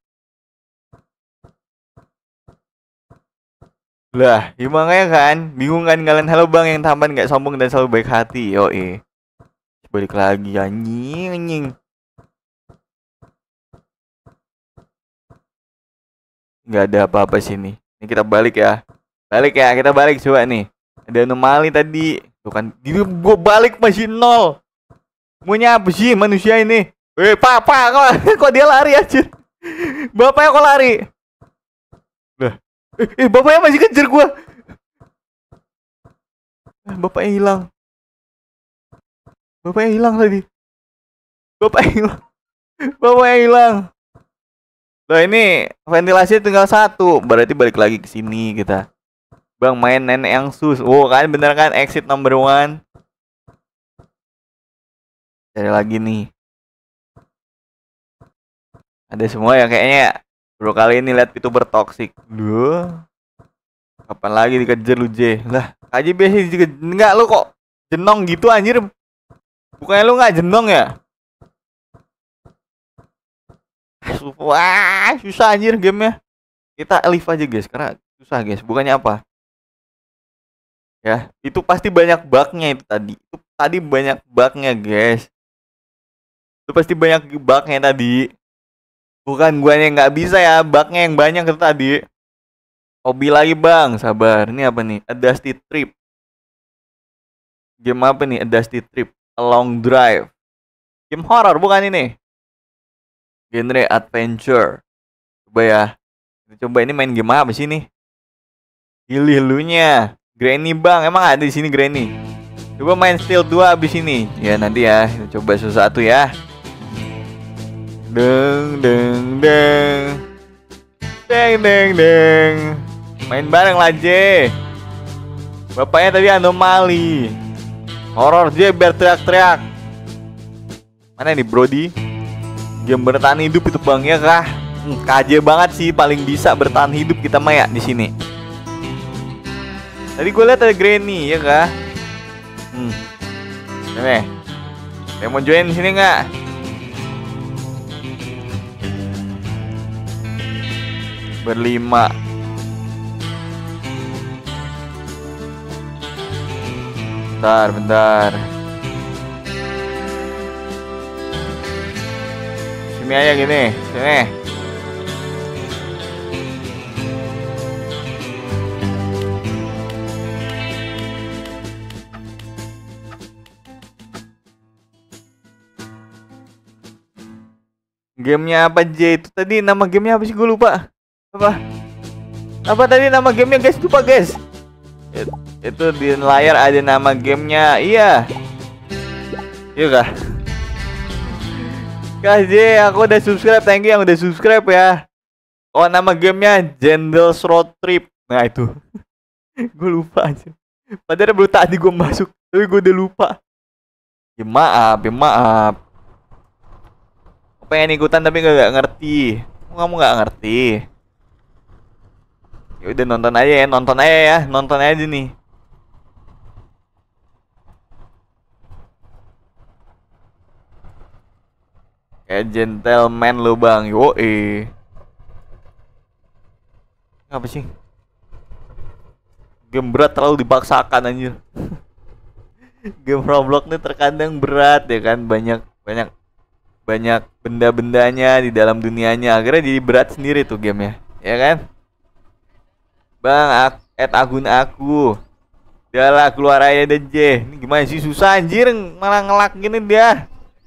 Lah, gimana ya kan? Bingung kan kalian? Halo Bang yang tampan gak sombong dan selalu baik hati. Balik lagi anjing. Gak ada apa-apa sini. Ini kita balik ya. Kita balik coba nih. Ada anomali tadi. Tuh kan, gue balik masih 0. Maunya apa sih manusia ini? Pak, kok dia lari aja? Bapaknya kok lari? Lah, bapaknya masih kejar gua. Bapaknya hilang. Tadi. Bapaknya hilang. Lah ini ventilasi tinggal 1. Berarti balik lagi ke sini kita. Bang, main nenek yang sus. Kan bener kan, exit number 1. Cari lagi nih. Ada semua ya kayaknya. Bro kali ini lihat VTuber toxic. Duh. Kapan lagi dikejar lu J? Lah, aja biasa dikejar. Enggak lu kok jenong gitu anjir. Bukannya lu nggak jenong ya? Wah, susah anjir gamenya. Kita leave aja guys, karena susah guys. Bukannya apa? Ya, itu pasti banyak bugnya itu tadi. Itu tadi banyak bugnya guys. Itu pasti banyak bugnya tadi. Bukan guanya yang nggak bisa ya, bugnya yang banyak itu tadi. Hobi lagi bang, sabar. Ini apa nih? A Dusty Trip. Game apa nih? A Dusty Trip. A Long Drive. Game horror bukan ini? Genre adventure. Coba ya. Coba ini main game apa sih nih? Pilih lunya. Granny bang, emang ada di sini Granny? Coba main Steel 2 abis ini. Ya nanti ya, kita coba sesuatu ya. Deng deng deng. Deng deng deng. Main bareng lah J. Bapaknya tadi anomali. Horor J biar teriak-teriak. Mana nih Brody? Game bertahan hidup itu bang ya kah? KJ banget sih, paling bisa bertahan hidup kita mah ya di sini. Tadi gue lihat ada Granny ya kah? Nih, saya mau join sini nggak? Berlima. Bentar. Sini aja gini, sini. Gamenya apa J? Itu tadi nama gamenya apa sih? Gue lupa. Apa tadi nama gamenya guys? Lupa guys. Itu di layar ada nama gamenya. Iya. Iya kah? Guys J, aku udah subscribe. Thank you yang udah subscribe ya. Oh nama gamenya Jandal's Road Trip. Nah itu. Gue lupa aja. Padahal baru tadi gue masuk, tapi gue udah lupa. Ya maaf. Pengen ikutan tapi gak ngerti. Kamu gak ngerti. Ya udah nonton aja nih. Kayak gentleman lo bang. Yoi. Apa sih? Game berat terlalu dipaksakan anjir. Game Roblox nih terkadang berat ya kan, banyak benda-bendanya di dalam dunianya, akhirnya jadi berat sendiri tuh game ya kan? Bang, add akun aku. Udahlah keluar aja deh J. Ini gimana sih, susah anjir, malah ngelak gini dia.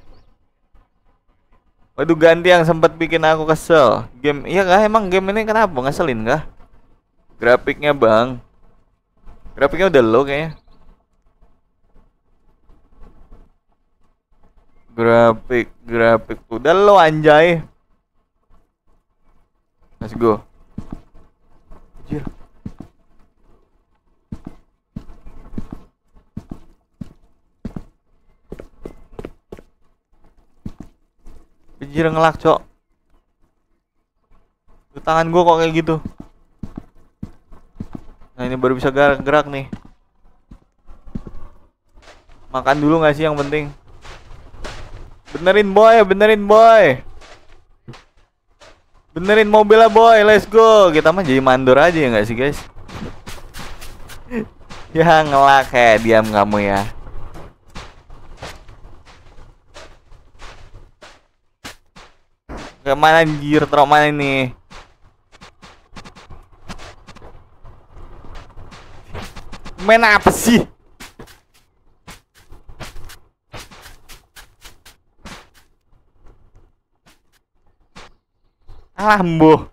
Waduh, ganti yang sempat bikin aku kesel. Game, iya kah? Emang game ini kenapa ngeselin kah? Grafiknya bang. Grafiknya udah low kayaknya. Grafik udah lo anjay. Let's go. Anjir. Anjir ngelak cok. Tangan gua kok kayak gitu. Nah ini baru bisa gerak nih. Makan dulu gak sih yang penting? Benerin boy. Benerin mobilnya boy, let's go. Kita mah jadi mandor aja ya nggak sih guys? Ya ngelak kayak diam kamu ya. Kemana anjir, terok mana ini? Main apa sih? Ambo.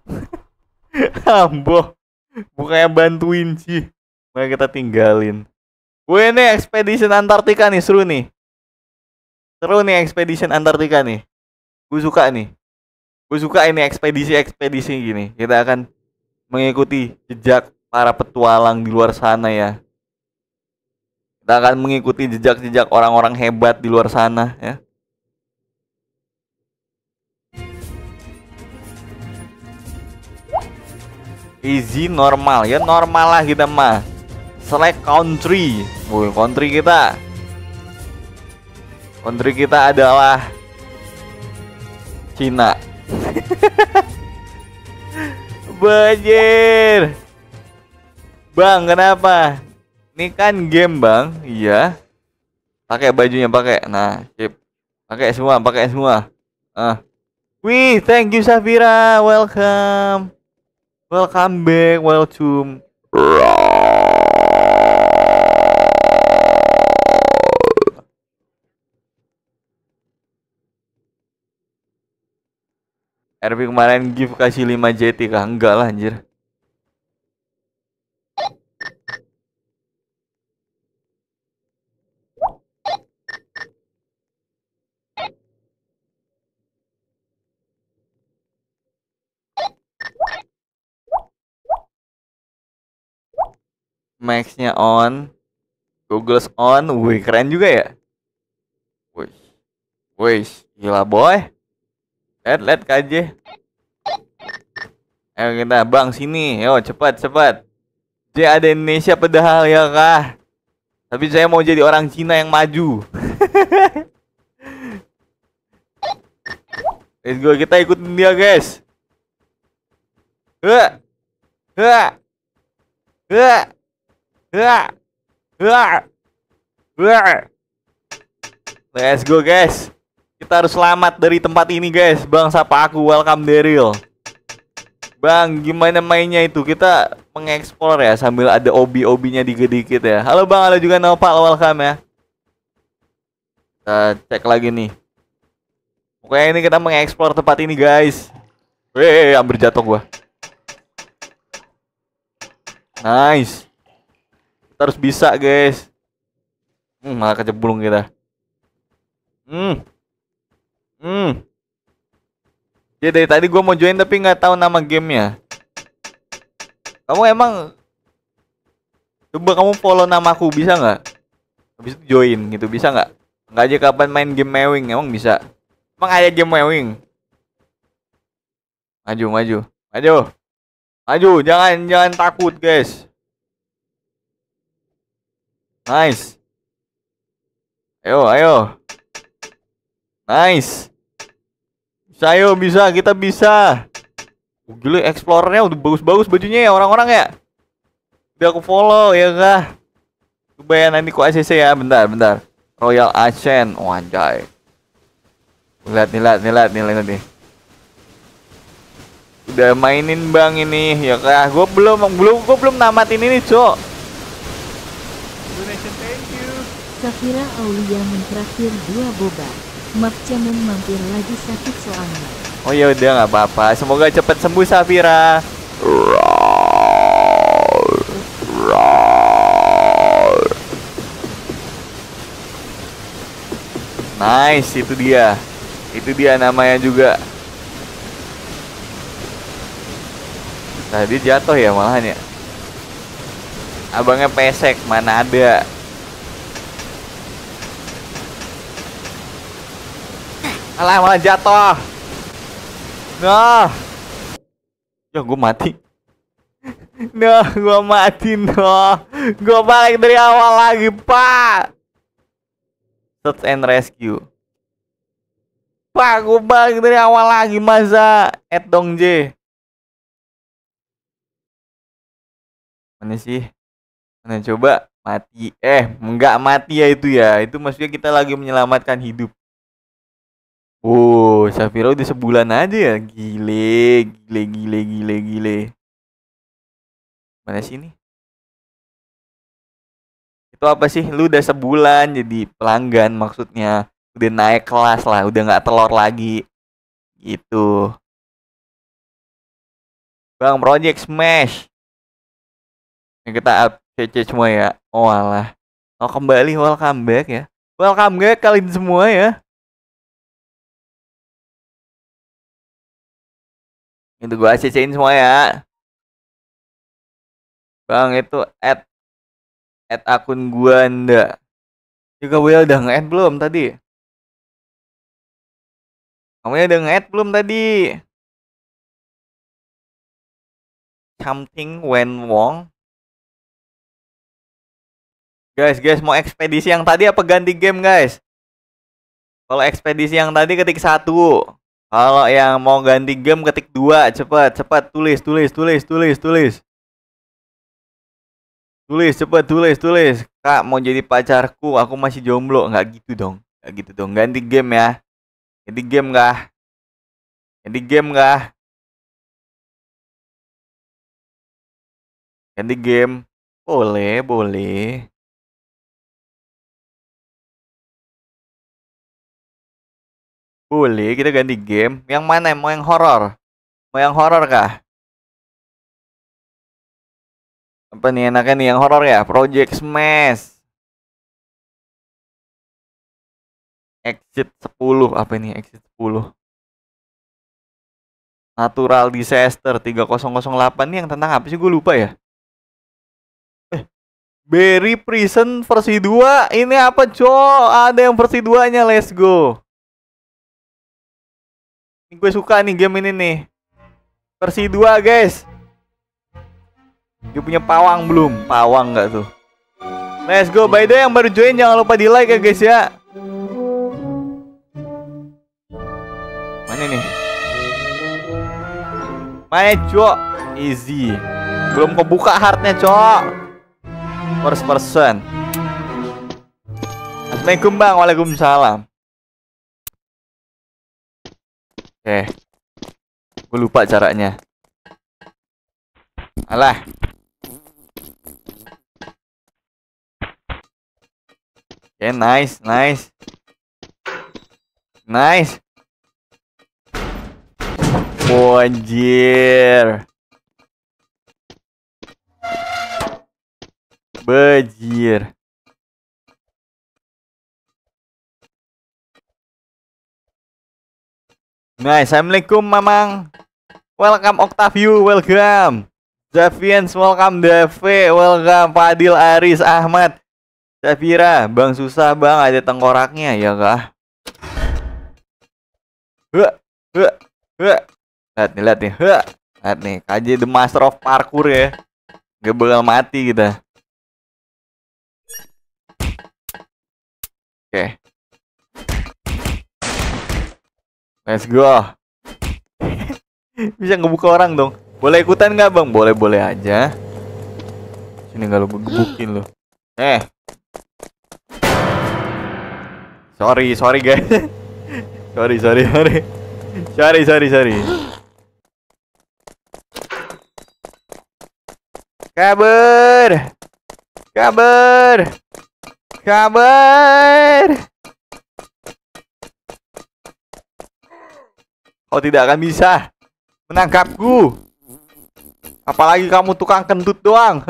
Bukannya bantuin sih. Makanya kita tinggalin. Wih nih Expedition Antartika nih, seru nih. Expedition Antartika nih. Gue suka nih. Gue suka ini ekspedisi gini. Kita akan mengikuti jejak para petualang di luar sana ya. Kita akan mengikuti jejak orang-orang hebat di luar sana ya. Easy, normal. Ya normal lah kita mah. Select country. Woi, country kita. Country kita adalah Cina. Banjir. Bang, kenapa? Ini kan game, Bang. Iya. Pakai bajunya, pakai. Nah, sip. Pakai semua, pakai semua. Ah. Wih, thank you Safira. Welcome. Welcome back, welcome. RP kemarin gift kasih 5 JT kah? Enggak lah anjir. Max-nya on. Google's on. Wih, keren juga ya. Wih. Wih, gila boy. Lihat KJ. Ayo kita, Bang sini. Yo, cepat. J ada Indonesia padahal ya kah? Tapi saya mau jadi orang Cina yang maju. Let's go, kita ikutin dia guys. Let's go guys. Kita harus selamat dari tempat ini guys. Bang, sapa aku, welcome Daryl. Bang, gimana mainnya itu? Kita mengeksplor ya sambil ada obi-obinya dikit-dikit ya. Halo Bang, halo juga Nopal, welcome ya. Kita cek lagi nih. Pokoknya ini kita mengeksplor tempat ini guys. Weh, hampir jatuh gua. Nice. Kita harus bisa guys. Malah kecebulung kita. Ya dari tadi gue mau join tapi nggak tahu nama gamenya. Kamu emang coba kamu follow namaku bisa nggak? Habis itu join gitu bisa nggak? Nggak aja kapan main game mewing emang bisa? Emang ada game mewing? Maju, jangan takut guys. Nice. Ayo. Nice. Bisa, kita bisa. Gila, explorernya udah bagus-bagus bajunya ya orang-orang ya. Udah aku follow ya kah? Coba ya nanti ku ACC ya, bentar. Royal Ascent, oh, anjay. Lihat nih. Udah mainin Bang ini ya kah? Gue belum namatin ini, Cok. Donation, thank you. Safira Aulia mentraktir 2 boba. Maaf Cemen mampir lagi sakit soalnya. Oh ya udah nggak apa-apa. Semoga cepat sembuh Safira. Nice, itu dia. Itu dia namanya juga. Tadi jatuh ya malahan ya. Abangnya pesek, mana ada. Alah, malah jatuh. Nah. Ya gue mati. Nah, gue mati noh. Gue balik dari awal lagi, Pak. Search and rescue. Pak, gue balik dari awal lagi masa. Dong J. Mana sih? Mana coba mati. Enggak mati ya itu ya. Itu maksudnya kita lagi menyelamatkan hidup. Oh, Safira udah sebulan aja ya. Gile. Mana sih ini? Itu apa sih? Lu udah sebulan jadi pelanggan maksudnya. Udah naik kelas lah, udah nggak telur lagi. Gitu. Bang, Project Smash. Yang kita up CC semua ya. Oh alah. Oh kembali, welcome back ya. Welcome back kalian semua ya. Itu gua CC-in semua ya. Bang, itu add akun gua ndak. Juga Will udah nge-add belum tadi? Kamu udah nge-add belum tadi? something went wrong. Guys, mau ekspedisi yang tadi apa ganti game, guys? Kalau ekspedisi yang tadi ketik 1. Kalau yang mau ganti game ketik 2. Cepat tulis. Tulis. Kak, mau jadi pacarku, aku masih jomblo. Nggak gitu dong. Ganti game ya. Ganti game kah? Ganti game. Boleh. Boleh, kita ganti game. Yang mana? Mau yang horor? Kah? Apa nih enaknya nih yang horor ya? Project Smash. Exit 10. Apa ini Exit 10? Natural Disaster 3008 nih yang tentang apa sih? Gue lupa ya. Berry Prison versi 2. Ini apa, Cok? Ada yang versi 2-nya. Let's go. Ini gue suka nih game ini nih. Versi 2, guys. Dia punya pawang belum? Pawang nggak tuh? Let's go. By the way, yang baru join jangan lupa di like ya, guys ya. Mana nih? Mana, Cok? Easy. Belum kebuka heartnya, Cok. First person. Assalamualaikum, Bang. Waalaikumsalam. Oke. Gue lupa caranya. Alah. Oke, nice. Oh, anjir. Bajir. Nice. Assalamualaikum, Mamang. Welcome Octavio, welcome. Zavians, welcome. Dave, welcome. Fadil, Aris, Ahmad, Safira. Bang susah, Bang, ada tengkoraknya ya kah? Lihat nih. Lihat nih, KJ the Master of Parkour ya. Gak bakal mati kita. Oke. Let's go. Bisa ngebuka orang dong. Boleh ikutan nggak, Bang? Boleh aja. Sini nggak lo gebukin lo. Sorry guys. sorry. Kabar. Kau tidak akan bisa menangkapku. Apalagi kamu tukang kentut doang.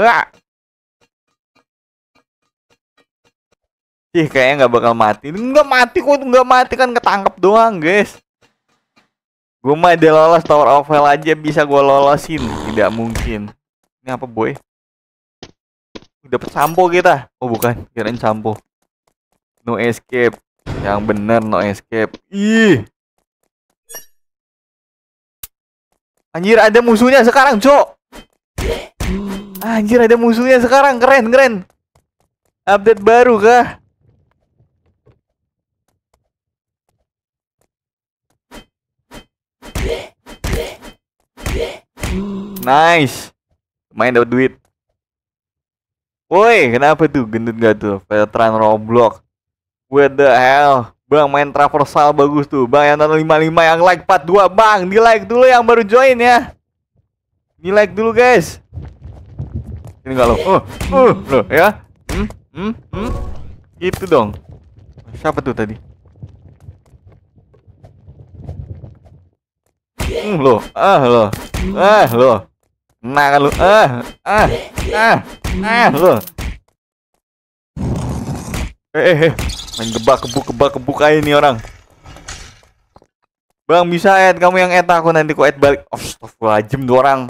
Kayaknya nggak bakal mati. Nggak mati kan, ketangkep doang, guys. Gue mah dia lolos Tower of Hell aja bisa gue lolosin. Tidak mungkin. Ini apa, boy? Dapat sampo kita. Oh, bukan. Kirain sampo. No escape. Yang bener no escape. Ih. Anjir, ada musuhnya sekarang, Cok. Keren. Update baru kah? Nice. Main dapat duit. Woi, kenapa tuh? Gendut gak tuh? Veteran Roblox. What the hell? Bang, main traversal bagus tuh. Bang, yang nonton 55, yang like 42. Bang, di like dulu yang baru join ya. Di like dulu, guys. Ini enggak lo. Loh ya. Itu dong. Siapa tuh tadi? Loh. Nah kan lu. Loh. Main gebak aja nih orang. Bang, bisa add kamu yang add aku, nanti ku add balik. Astagfirullahaladzim tuh orang.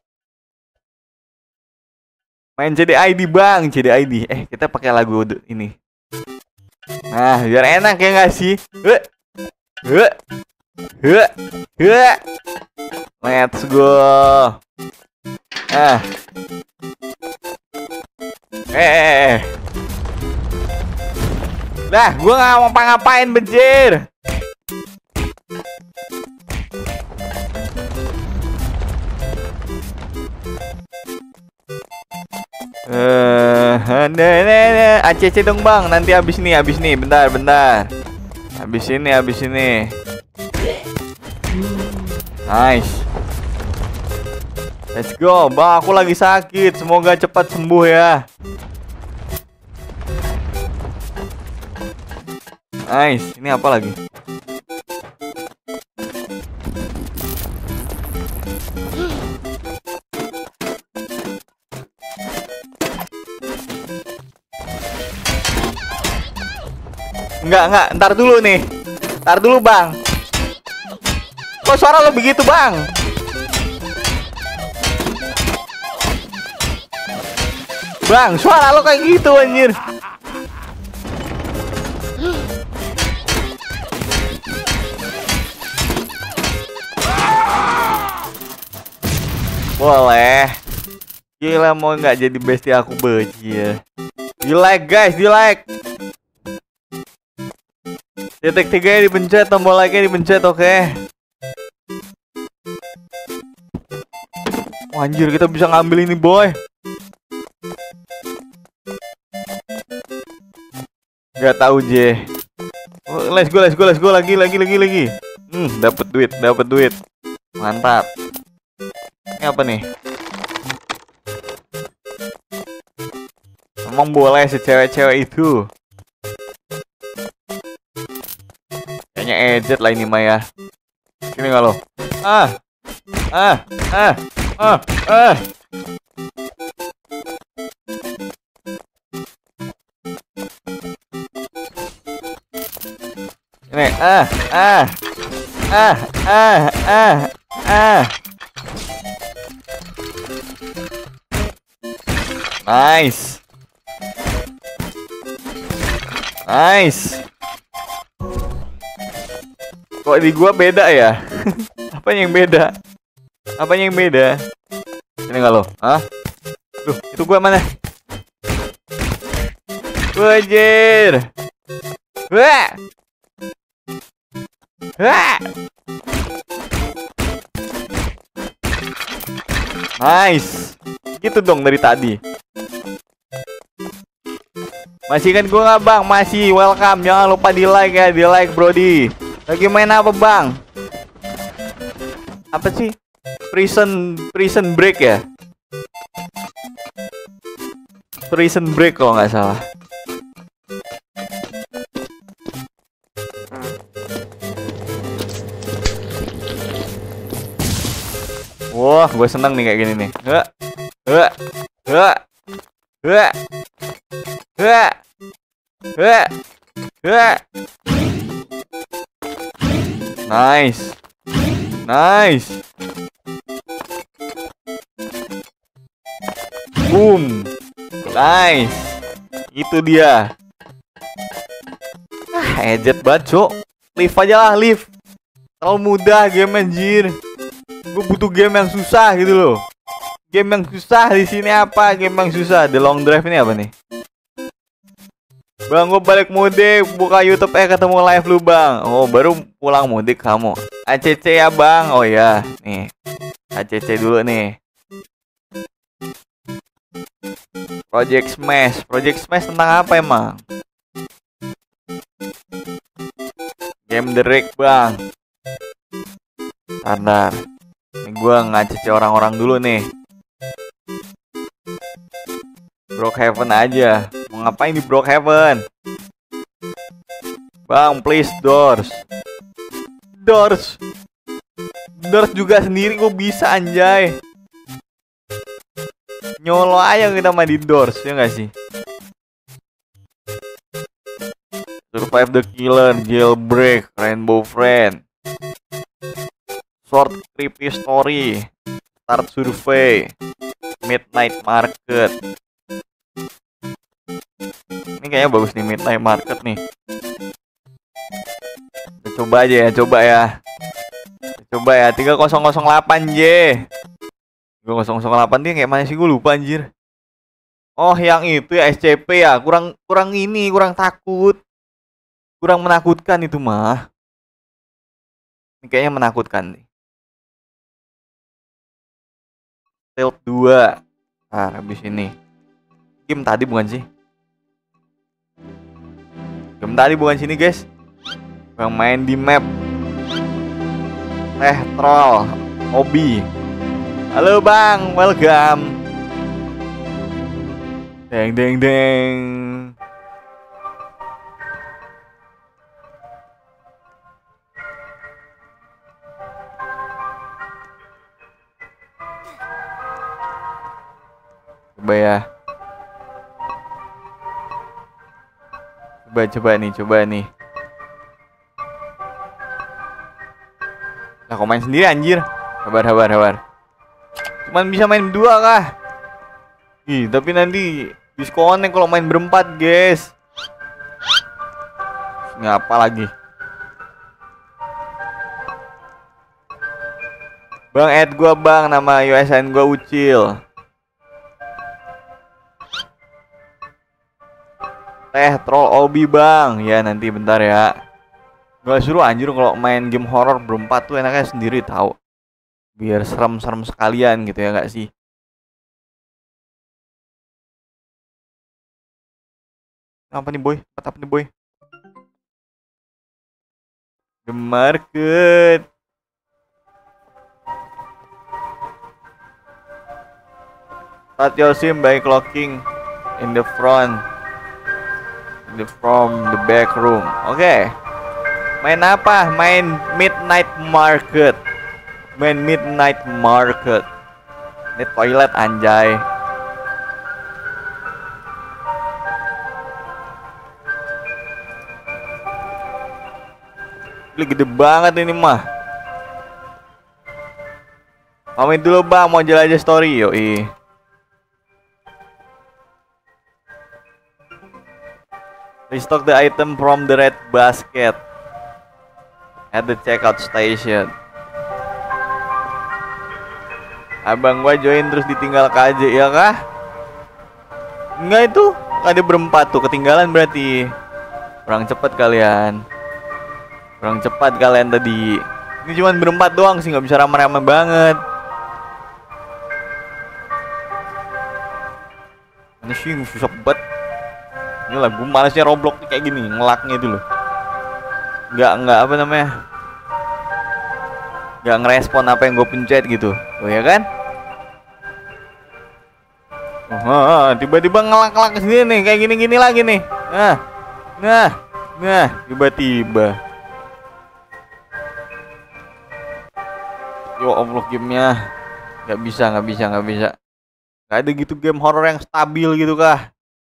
Main CDID, Bang, CDID. Kita pakai lagu ini. Nah, biar enak ya nggak sih? Let's go. Ah. Lah, gua nggak mau ngapain benjir. ACC dong bang, nanti habis nih, bentar. Habis ini. Nice. Let's go, bang. Aku lagi sakit. Semoga cepat sembuh ya. Nice. Ini apa lagi? Enggak. Ntar dulu nih. Ntar dulu, bang. Kok suara lo begitu, bang? Bang, suara lo kayak gitu, anjir. Boleh. Gila, mau nggak jadi bestie aku bejir. Di like guys, di like. Titik 3 dipencet, tombol like-nya dipencet, oke. Wah, anjir, kita bisa ngambil ini, boy. Gak tahu, J. Oh, let's go lagi. Dapat duit. Mantap. Ini apa nih? Emang boleh si cewek-cewek itu? Kayaknya edit lah ini Maya. Ini nggak lo? Ini Nice. Kok di gua beda ya? Apanya yang beda? Ini nggak lo? Duh, itu gua mana? Wajar. Wah. Nice. Gitu dong dari tadi. Masih kan gua nggak bang? Masih welcome. Jangan lupa di like ya, di like Brody. Lagi main apa bang? Apa sih? Prison Break ya? Prison Break kalau nggak salah. Wah, gue seneng nih kayak gini nih. Nice. Boom. Nice. Itu dia. Ejet banget, Cok. Live aja lah, live. Terlalu mudah game anjir. Gue butuh game yang susah gitu loh. Game yang susah di sini apa? Game yang susah. The Long Drive ini apa nih? Bang, gue balik mudik, buka YouTube ketemu live lu bang. Oh, baru pulang mudik kamu. ACC ya bang. Oh ya, nih ACC dulu nih. Project Smash tentang apa emang? Game The Rig bang. Sadar. Ini gue ngacc orang-orang dulu nih. Brookhaven aja. Mau ngapain di Brookhaven? Bang, please doors juga sendiri gue bisa anjay. Nyolo aja kita main di doors, ya gak sih? Survive the Killer, Jailbreak, Rainbow Friend, Short Creepy Story, Start Survey, Midnight Market. Ini kayaknya bagus nih, Midnight Market nih. Coba ya 3008 J. 2008 dia kayak mana sih, gue lupa anjir. Oh yang itu ya, SCP ya. Kurang takut. Kurang menakutkan itu mah. Ini kayaknya menakutkan nih. Tilt 2. Ah, habis ini. Game tadi bukan sih? Game tadi bukan sini guys. Bang main di map Teh Troll Obi. Halo bang, welcome. Deng deng deng. Coba ya. Coba nih. Lah kok main sendiri anjir? Sabar. Cuman bisa main berdua kah? Ih, tapi nanti diskonnya kalau main berempat, guys. Ngapa lagi? Bang, add gua bang, nama USN gua Ucil. Teh Troll Obi bang. Ya nanti bentar ya. Gak suruh anjir kalau main game horror berempat tuh enaknya sendiri tahu. Biar serem-serem sekalian gitu ya gak sih? Apa nih boy? Apa nih boy? The market. Start your sim by clocking in the front. From the back room. Oke. Main apa? Main Midnight Market. Ini toilet anjay. Ini gede banget ini mah. Pamit dulu bang, mau jelajah story. Yoi. Restock the item from the red basket at the checkout station. Abang gua join terus ditinggal KJ ya kah? Enggak, itu ada berempat tuh, ketinggalan berarti. Kurang cepat kalian tadi. Ini cuma berempat doang sih, nggak bisa rame-rame banget. Ini sih susah banget. Ini lagu malasnya Roblox nih kayak gini, ngelaknya itu loh. Nggak apa namanya? Nggak ngerespon apa yang gue pencet gitu. Oh ya kan? Tiba-tiba ngelak-ngelak sendiri nih, kayak gini-gini lagi nih. Nah, tiba-tiba. Ya Allah, gamenya nggak bisa. Nggak ada gitu game horror yang stabil gitu kah?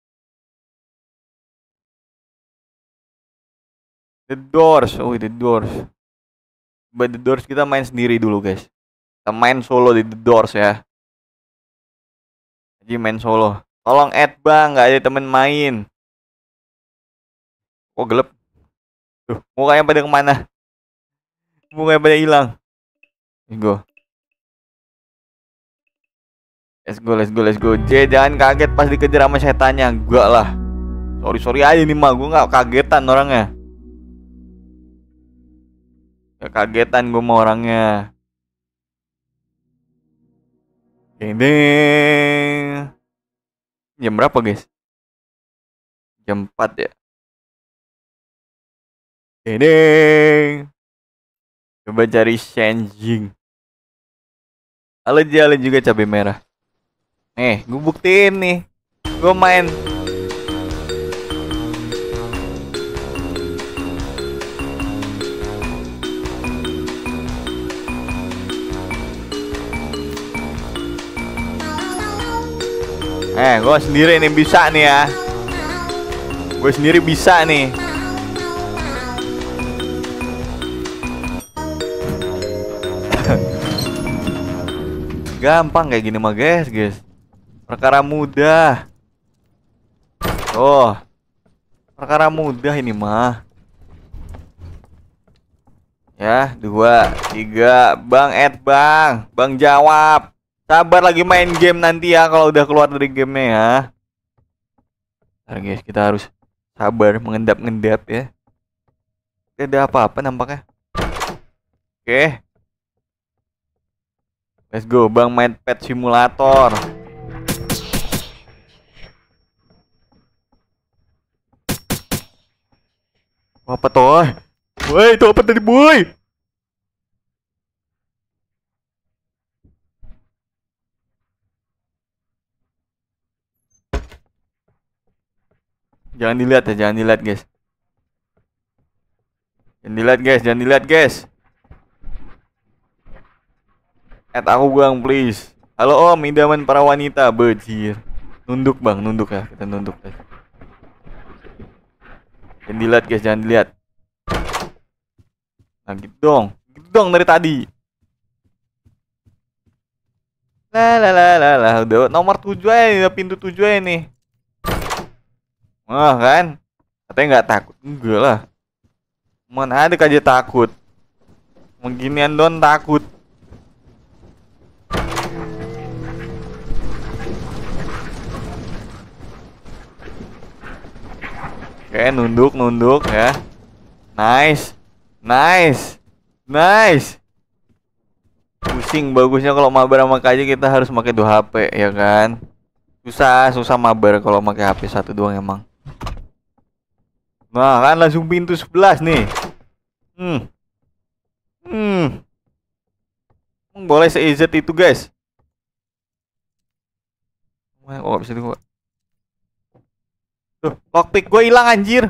The Doors. The Doors. Coba The Doors kita main sendiri dulu guys. Kita main solo di The Doors ya. Jadi main solo. Tolong add bang, nggak ada temen main. Oh gelap. Tuh, mukanya pada kemana? Mukanya pada hilang. Let's go. Jangan kaget pas dikejar sama setannya. Enggak lah. Sorry aja nih mah, gue nggak kagetan orangnya. Gak kagetan gue sama orangnya. Ding. Jam berapa guys? Jam 4 ya. Ding. Coba cari Shenjing. Halo juga cabai merah. Gue buktiin nih. Gue main. Gue sendiri nih bisa nih ya. Gue sendiri bisa nih. Gampang kayak gini mah guys. Perkara mudah. Oh, perkara mudah ini mah. Ya, 2, 3. Bang, bang jawab. Sabar lagi main game nanti ya kalau udah keluar dari gamenya ya. Nah, guys, kita harus sabar mengendap-ngendap ya. Tidak ada apa-apa nampaknya. Oke. Let's go, Bang, main pet simulator. Apa toh? Woi, itu apa tadi, boy? Jangan dilihat ya, jangan dilihat, guys. Jangan dilihat, guys, jangan dilihat, guys. Add aku, Bang, please. Halo Om, idaman para wanita, bejir. Nunduk, Bang, nunduk ya, kita nunduk. Jangan dilihat, guys, jangan dilihat. Nah, gitu dong dari tadi. Lah, udah nomor 7 aja, udah pintu 7 aja nih. Wah, kan? Katanya nggak takut. Enggak lah. Mana ada aja takut. Beginian don takut. Oke, nunduk ya. Nice. Pusing bagusnya kalau mabar sama KJ kita harus pakai 2 HP ya kan. Susah mabar kalau pakai HP 1 doang emang. Nah, kan langsung pintu 11 nih. Boleh se-EZ itu, guys. Kok gak bisa gua. Tuh, lockpick gue hilang anjir.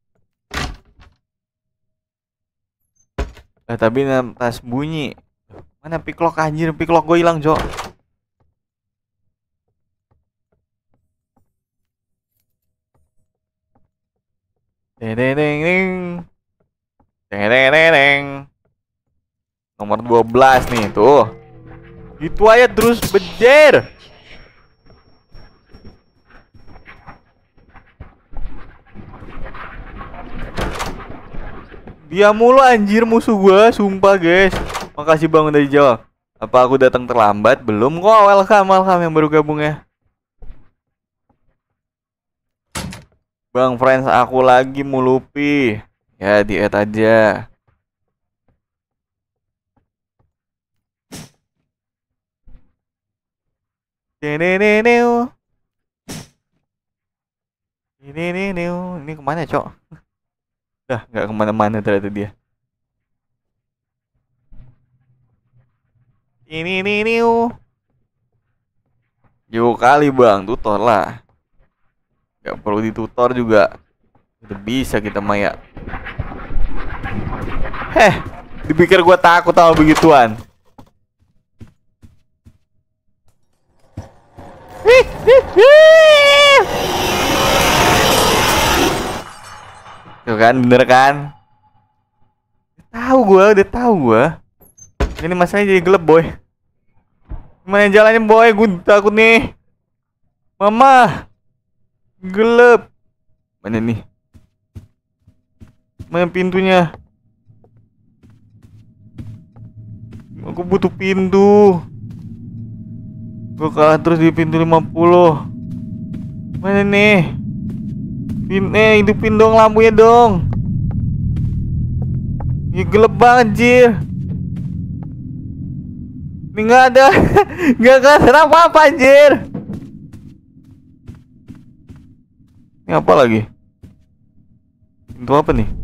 Tapi tas bunyi. Mana picklock anjir? Picklock gue hilang, Jo. Deng. Nomor 12 nih tuh. Itu aja terus bejer. Dia mulu anjir musuh gua, sumpah guys. Makasih Bang udah dijawab. Apa aku datang terlambat? Belum kok. Welcome yang baru gabung ya. Bang, friends aku lagi mulupi. Ya, di-add aja. Ini kemana, Cok? Nggak kemana-mana ternyata dia. Ini. Jauh kali Bang, tutor lah. Gak perlu ditutor juga. Udah bisa kita maya. Dipikir gue takut sama begituan. Tuh kan, bener kan? Udah tahu gue. Ini masalahnya jadi gelap, boy. Gimana jalannya, boy? Gue takut nih. Mama. Gelap. Mana nih? Mana pintunya? Aku butuh pintu. Gue kalah terus di pintu 50. Mana nih? Hidupin dong lampunya dong. Ini gelap banget, anjir. Ini nggak ada. Nggak ada apa-apa, anjir. Ini apa lagi? Pintu apa nih?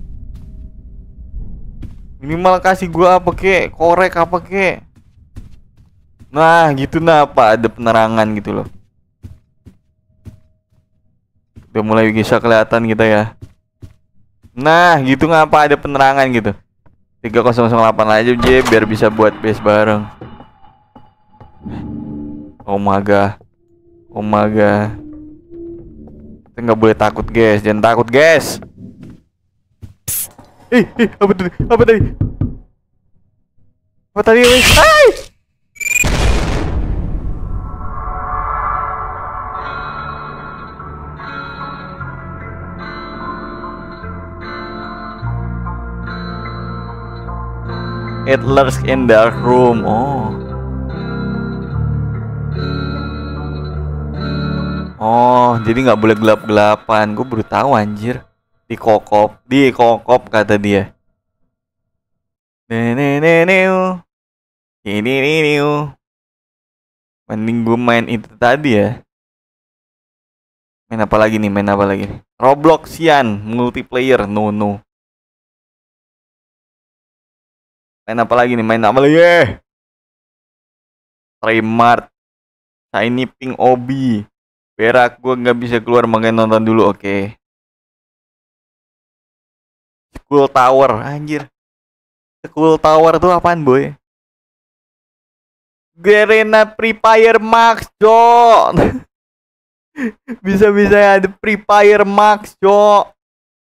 Minimal kasih gua apa kek? Korek apa kek? Nah, gitu apa? Ada penerangan gitu loh. Udah mulai bisa kelihatan kita ya. Nah, gitu ngapa ada penerangan gitu. 3008 aja biar bisa buat base bareng. Oh my god. Kita nggak boleh takut guys, jangan takut guys. Apa tadi? Hai! It lurks in dark room. Oh. Oh, jadi nggak boleh gelap-gelapan. Gue baru tahu anjir. Di kokop kata dia. Neneneneu. Ini. Mending gue main itu tadi ya. Main apa lagi nih? Robloxian multiplayer. No. Main apa lagi nih? Traymart. Shiny Pink Obi. Berak gue nggak bisa keluar, makanya nonton dulu. Oke. School Tower. Anjir. School Tower tuh apaan boy? Garena Free Fire Max, Cok. Bisa-bisa ada Free Fire Max, Cok.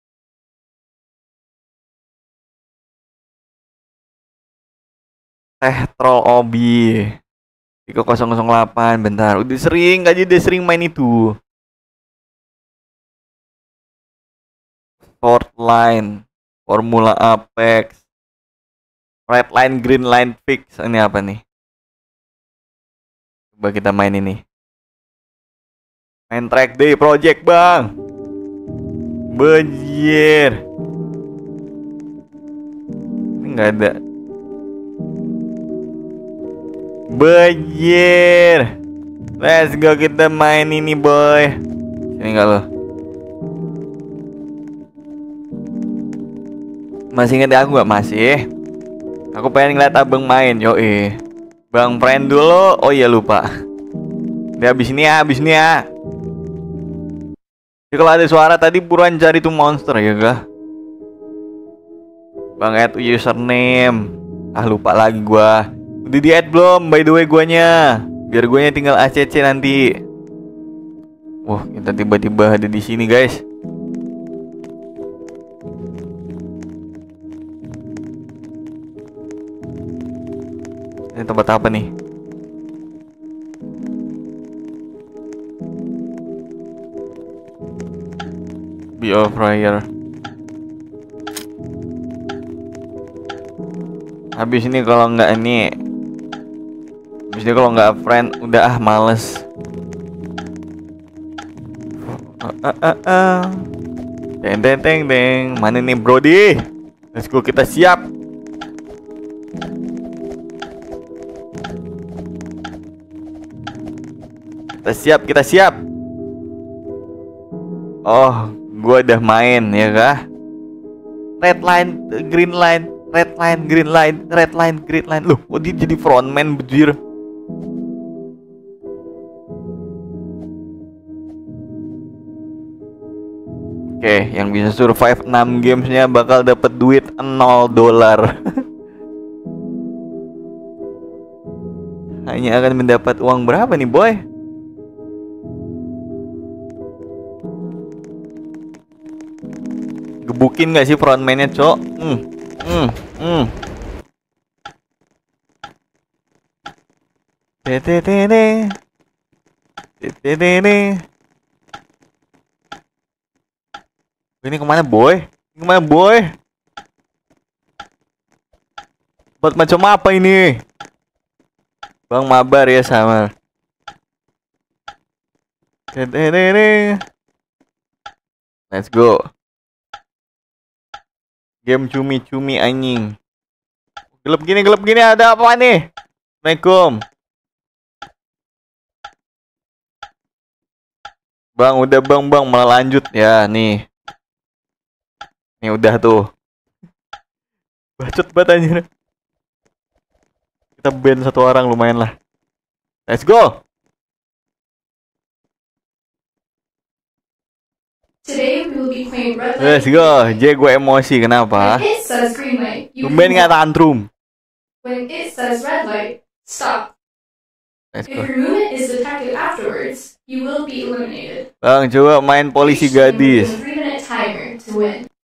Troll Obi 3008. Bentar, udah sering main itu. Short Line, Formula Apex, Red Line, Green Line Fix. Ini apa nih? Coba kita main ini. Main Track Day Project, Bang. Banjir. Ini nggak ada. Banjir. Let's go, kita main ini, boy. Sini nggak lo? Masih inget aku nggak? Masih. Aku pengen ngeliat abang main. Yoi. Bang friend dulu. Oh iya, lupa. Dia habis ini ya. Jadi kalau ada suara tadi buruan cari tuh monster ya kah? Bang add username. Lupa lagi gua. Udah di add belum by the way guanya? Biar guanya tinggal ACC nanti. Wah, kita tiba-tiba ada di sini, guys. Ini tempat apa nih? Be of Fire. Habis ini kalau nggak friend udah males. Teng. Mana nih Brody? Let's go, kita siap. Kita siap. Oh, gua udah main ya kah? Red line, green line, red line, green line, red line, green line. Loh, kok dia jadi frontman bejir? Oke, yang bisa survive 6 gamesnya bakal dapat duit $0. Hanya akan mendapat uang berapa nih, boy? Gebukin gak sih frontman-nya, Cok? Ini kemana, boy? Buat macam apa ini? Bang mabar ya sama. Let's go. Game cumi-cumi anjing. Gelap gini ada apa nih? Assalamualaikum. Bang, udah bang malah lanjut ya nih. Nih udah tuh. Bacot banget anjir. Kita ban satu orang lumayan lah. Let's go. Today we will be playing Red Light. Let's go. Gue emosi kenapa? When it says green light, you Tumben nggak tantrum. When it says red light, stop. Let's If go. your movement is detected afterwards, you will be eliminated. Bang, coba main polisi Each team will gadis. have a 3-minute timer to win.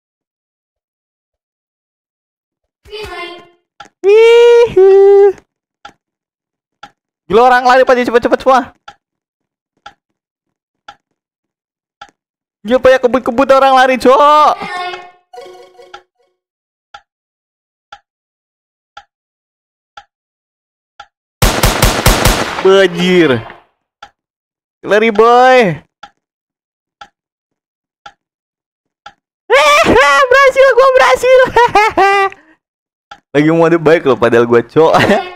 Green light. Hihi. Gila, orang lari pada cepet-cepet semua. Gila, banyak kebut-kebut orang lari, Cok. Red light. Bajir. Lari, boy. gua berhasil. Lagi mode baik loh, padahal gua cok.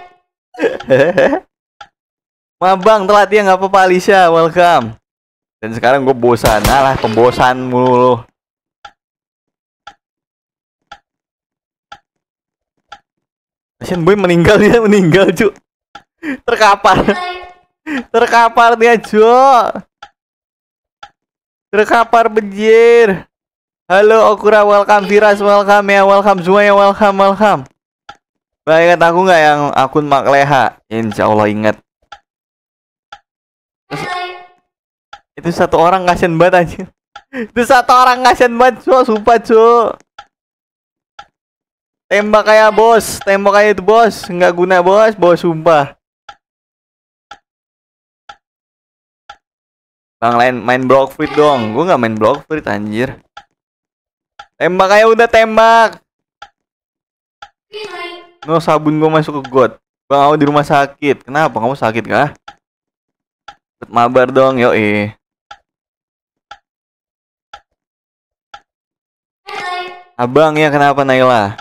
Mabang telat ya, nggak apa-apa Alicia, welcome. Dan sekarang gue bosan, alah pembosan mulu. Asian Boy meninggal, dia meninggal cu. Terkapar. Terkapar dia cu. Terkapar benjir. Halo Okura, welcome. Viras, welcome ya, welcome semuanya, welcome. Ingat aku nggak yang akun Mak Leha? Insya Allah ingat. Itu satu orang kasian banget aja. Itu satu orang kasian banget cu, sumpah cu. Tembak kayak bos, tembak kayak itu bos, nggak guna bos, sumpah. Bang lain main block fruit dong, gue nggak main block fruit anjir. Tembak kayak udah tembak. No, sabun gue masuk ke got. Bang aku di rumah sakit, kenapa kamu sakit kah? Mabar dong, yoi. Abang ya, kenapa Naila?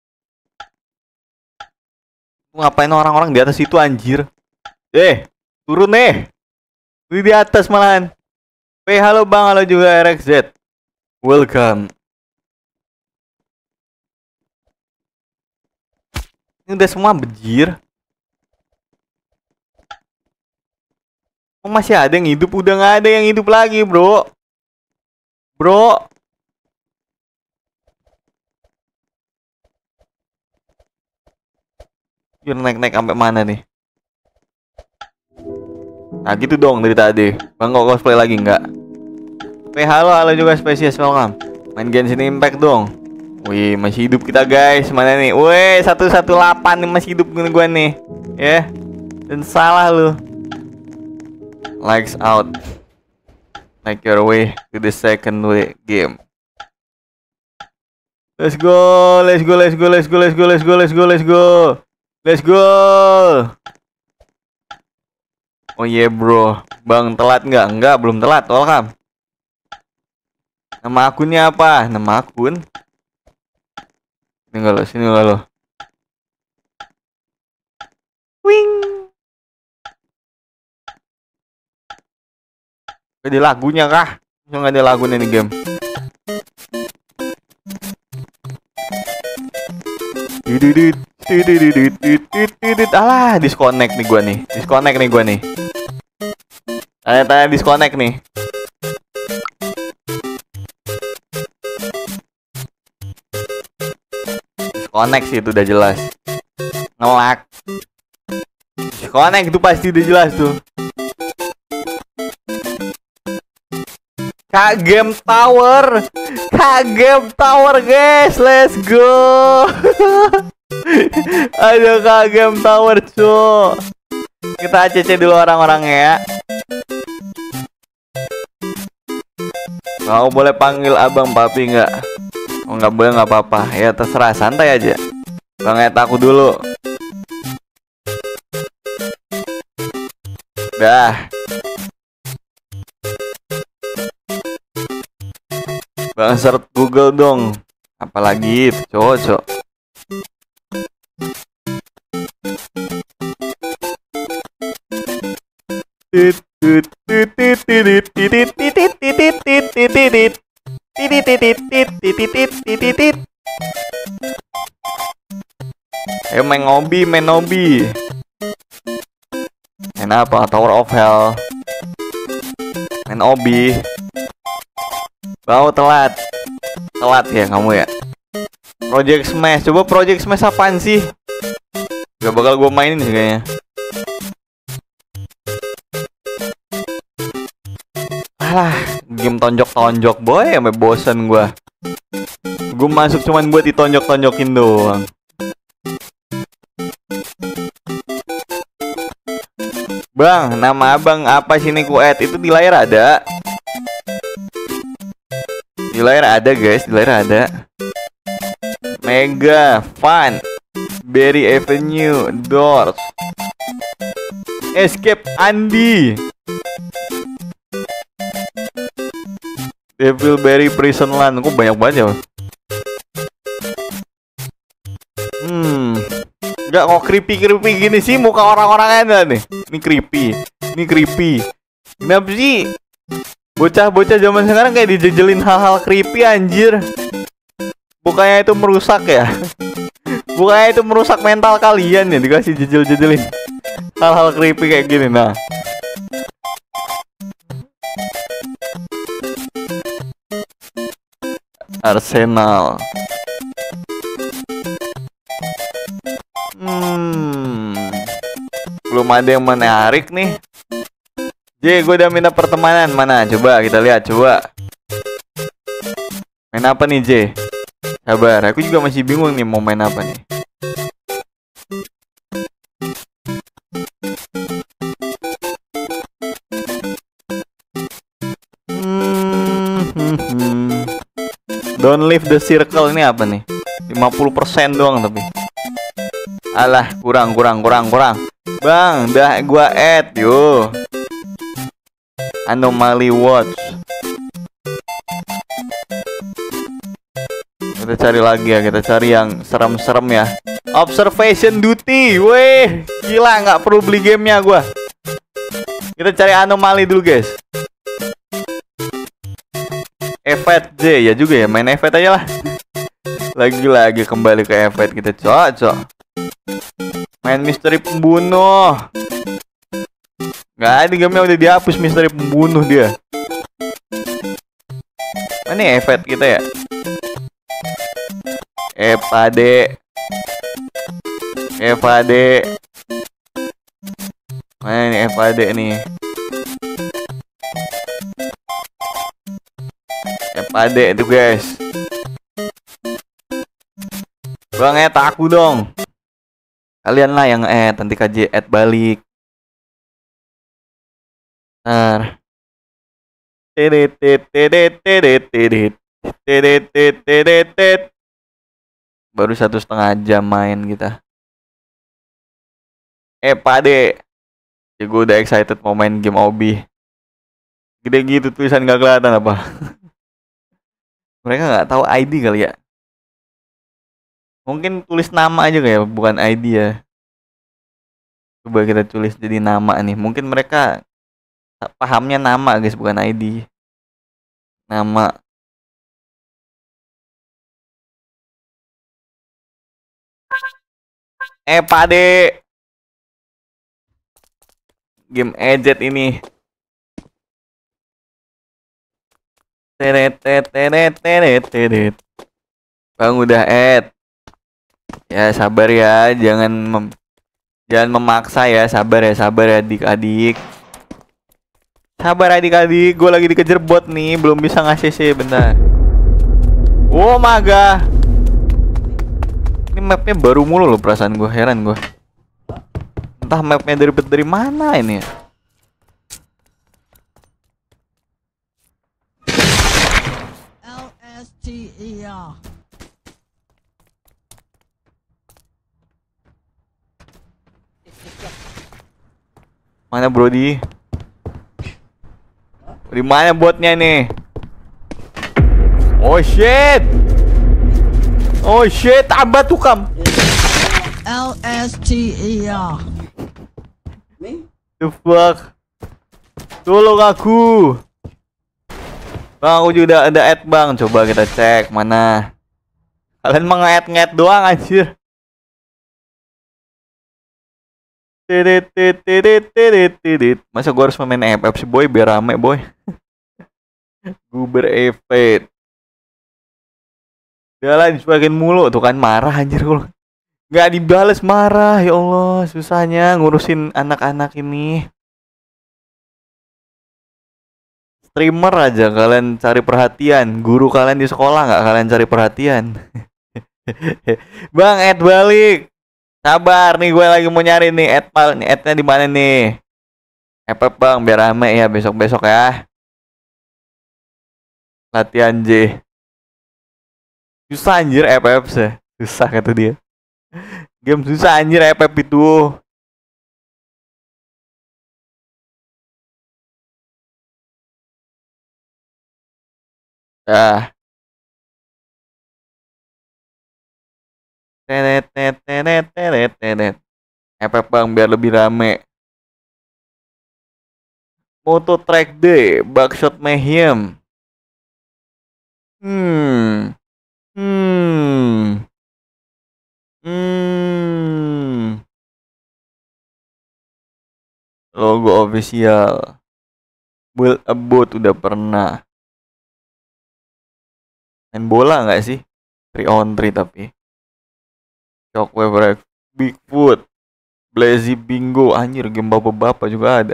Ngapain orang-orang di atas itu anjir? Turun di atas malahan. Halo bang, halo juga RXZ. Welcome. Ini udah semua bejir. Oh, masih ada yang hidup, udah nggak ada yang hidup lagi bro. Yuk naik sampai mana nih? Nah gitu dong dari tadi. Bang kok cosplay lagi nggak? Halo juga spesies, welcome. Main Genshin Impact dong. Wih masih hidup kita guys. Mana nih? Wih 118 nih masih hidup gua nih. Ya. Dan salah lu. Lights out. Make your way to the second game. Let's go. Let's go. Oh iya bro. Bang telat nggak? Enggak, belum telat. Welcome. Nama akunnya apa? Nama akun? Sini enggak lo. Wing. Ada lagunya kah? Nggak ada lagunya nih game. Alah, disconnect nih gua nih. Tanya disconnect nih. Disconnect sih itu udah jelas. Ngelak. Disconnect itu pasti udah jelas tuh. Kak Game Tower guys, let's go. Aduh Kak Game Tower cu. Kita ACC dulu orang-orangnya ya. Kau boleh panggil abang papi nggak? Oh nggak boleh, nggak apa-apa ya, terserah, santai aja. Bang aku dulu. Dah. Bang search Google dong. Apalagi itu cocok. Ayo main Obi. Main apa? Tower of Hell. Main Obi. Bau telat ya kamu ya. Project Smash. Coba Project Smash apaan sih? Gak bakal gue mainin sih kayaknya. Alah, game tonjok boy, sampai bosan gue. Gue masuk cuman buat ditonjok-tonjokin doang. Bang, nama abang apa sini ku add? Itu di layar ada. Di layar ada guys, di layar ada. Mega Fun, Berry Avenue, Doors, Escape Andy, Devilberry Prison Land. Kok banyak banget ya? Enggak kok creepy gini sih muka orang-orangnya nih. Ini creepy. Kenapa sih bocah-bocah zaman sekarang kayak dijejelin hal-hal creepy anjir? Bukannya itu merusak ya? Bukannya itu merusak mental kalian ya dikasih jejel-jejelin hal-hal creepy kayak gini. Nah, Arsenal. Belum ada yang menarik nih. J, gue udah minta pertemanan. Mana? Coba kita lihat, coba. Main apa nih, J? Sabar, aku juga masih bingung nih mau main apa nih. Don't leave the circle ini apa nih? 50% doang tapi. Alah, kurang. Bang, dah gua add yo. Anomaly watch. Kita cari lagi ya, kita cari yang serem-serem ya. Observation duty, weh, gila nggak perlu beli gamenya gua. Kita cari anomali dulu guys. Evet J ya juga ya, main Evet aja lah. Lagi kembali ke Evet kita cocok. Main misteri pembunuh. Nggak ada gamenya udah dihapus misteri pembunuh dia. Mana ya Evet kita ya? Evade. Mana nih Evade nih? Evade itu guys. Bang aku dong. Kalian lah yang nanti KJ balik. Ntar. Baru 1,5 jam main kita. Pade. Ya gue udah excited mau main game Obi. Gede gitu tulisan gak kelihatan apa. Mereka nggak tahu ID kali ya. Mungkin tulis nama aja kayak bukan ID ya. Coba kita tulis jadi nama nih. Mungkin mereka pahamnya nama guys bukan ID. Nama. Pade. Game EZ ini. Bang udah ya sabar ya, jangan memaksa ya, sabar ya adik-adik. Sabar adik-adik, gue lagi dikejar bot nih, belum bisa nge-CC bentar. Oh maga. Ini mapnya baru mulu loh perasaan gue, heran gue. Entah mapnya dari mana ini ya. Mana Brody? Di mana botnya nih? Oh shit, tambah tukam. LSTER. The fuck? Tolong aku. Bang, aku juga ada add bang. Coba kita cek mana. Kalian mau nge-add doang anjir. Masa gue harus main FF sih boy biar rame boy. Gue berefek. Jalan sebagian mulu tuh kan marah anjir kalau nggak dibales marah ya Allah susahnya ngurusin anak-anak ini. Streamer aja kalian cari perhatian, guru kalian di sekolah nggak kalian cari perhatian. Bang add balik. Sabar nih gue lagi mau nyari nih add-nya di mana nih? FF bang biar rame ya besok-besok ya. Latihan J. Susah anjir FF sih. Susah kata dia. Game susah anjir FF itu. Tenet tenet tenet tenet tenet. Efek bang biar lebih rame. Moto Track Day, Buckshot Mayhem. Hmm. Hmm. Hmm. Logo official. Build a boat udah pernah. Main bola nggak sih? 3 on 3 tapi. Shockwave Rex, Bigfoot, Blazy Bingo, anjir game bapak-bapak juga ada.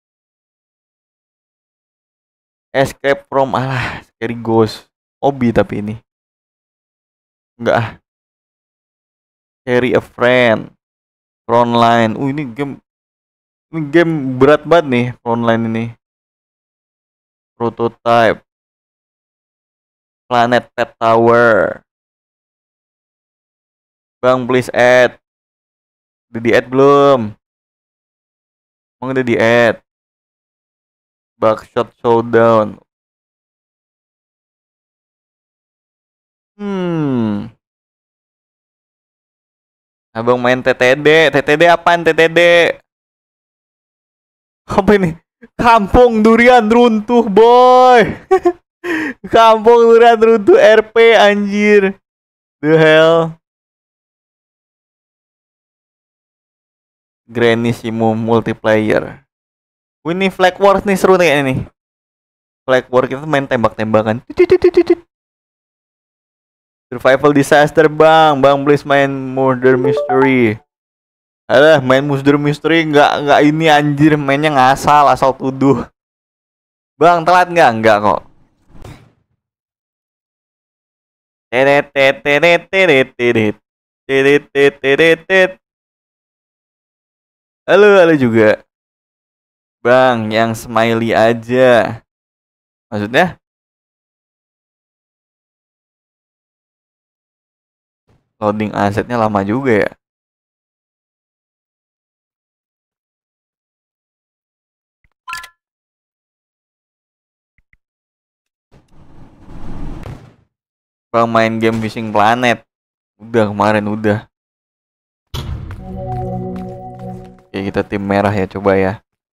Escape from Scary Ghost. Obi tapi ini. Enggak ah. Carry a Friend. Frontline. Ini game berat banget nih Frontline ini. Prototype. Planet Pet Tower. Bang please add. Udah di add belum? Emang udah di add? Buckshot Showdown. Abang main TTD. TTD apaan TTD? Apa ini? Kampung Durian Runtuh boy. Kampung Durian Runtuh RP anjir. The hell. Granissimo multiplayer. Ini Flag Wars nih seru nih ini. Flag Wars kita main tembak-tembakan. Survival disaster bang please main Murder Mystery. Alah main Murder Mystery nggak ini anjir mainnya asal tuduh. Bang telat nggak kok. Halo juga. Bang, yang smiley aja. Maksudnya? Loading asetnya lama juga ya. Bang main game Fishing Planet. Udah kemarin udah. Oke, kita tim merah ya, coba ya.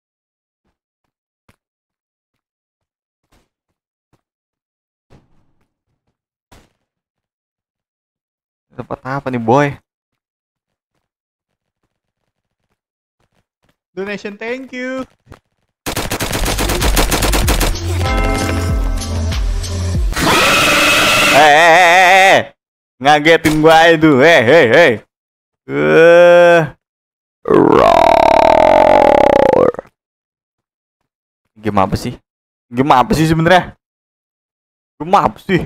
Tempat apa nih, boy? Donation, thank you. Ngagetin gua itu. Hey. Game apa sih? Sebenarnya? Game apa sih?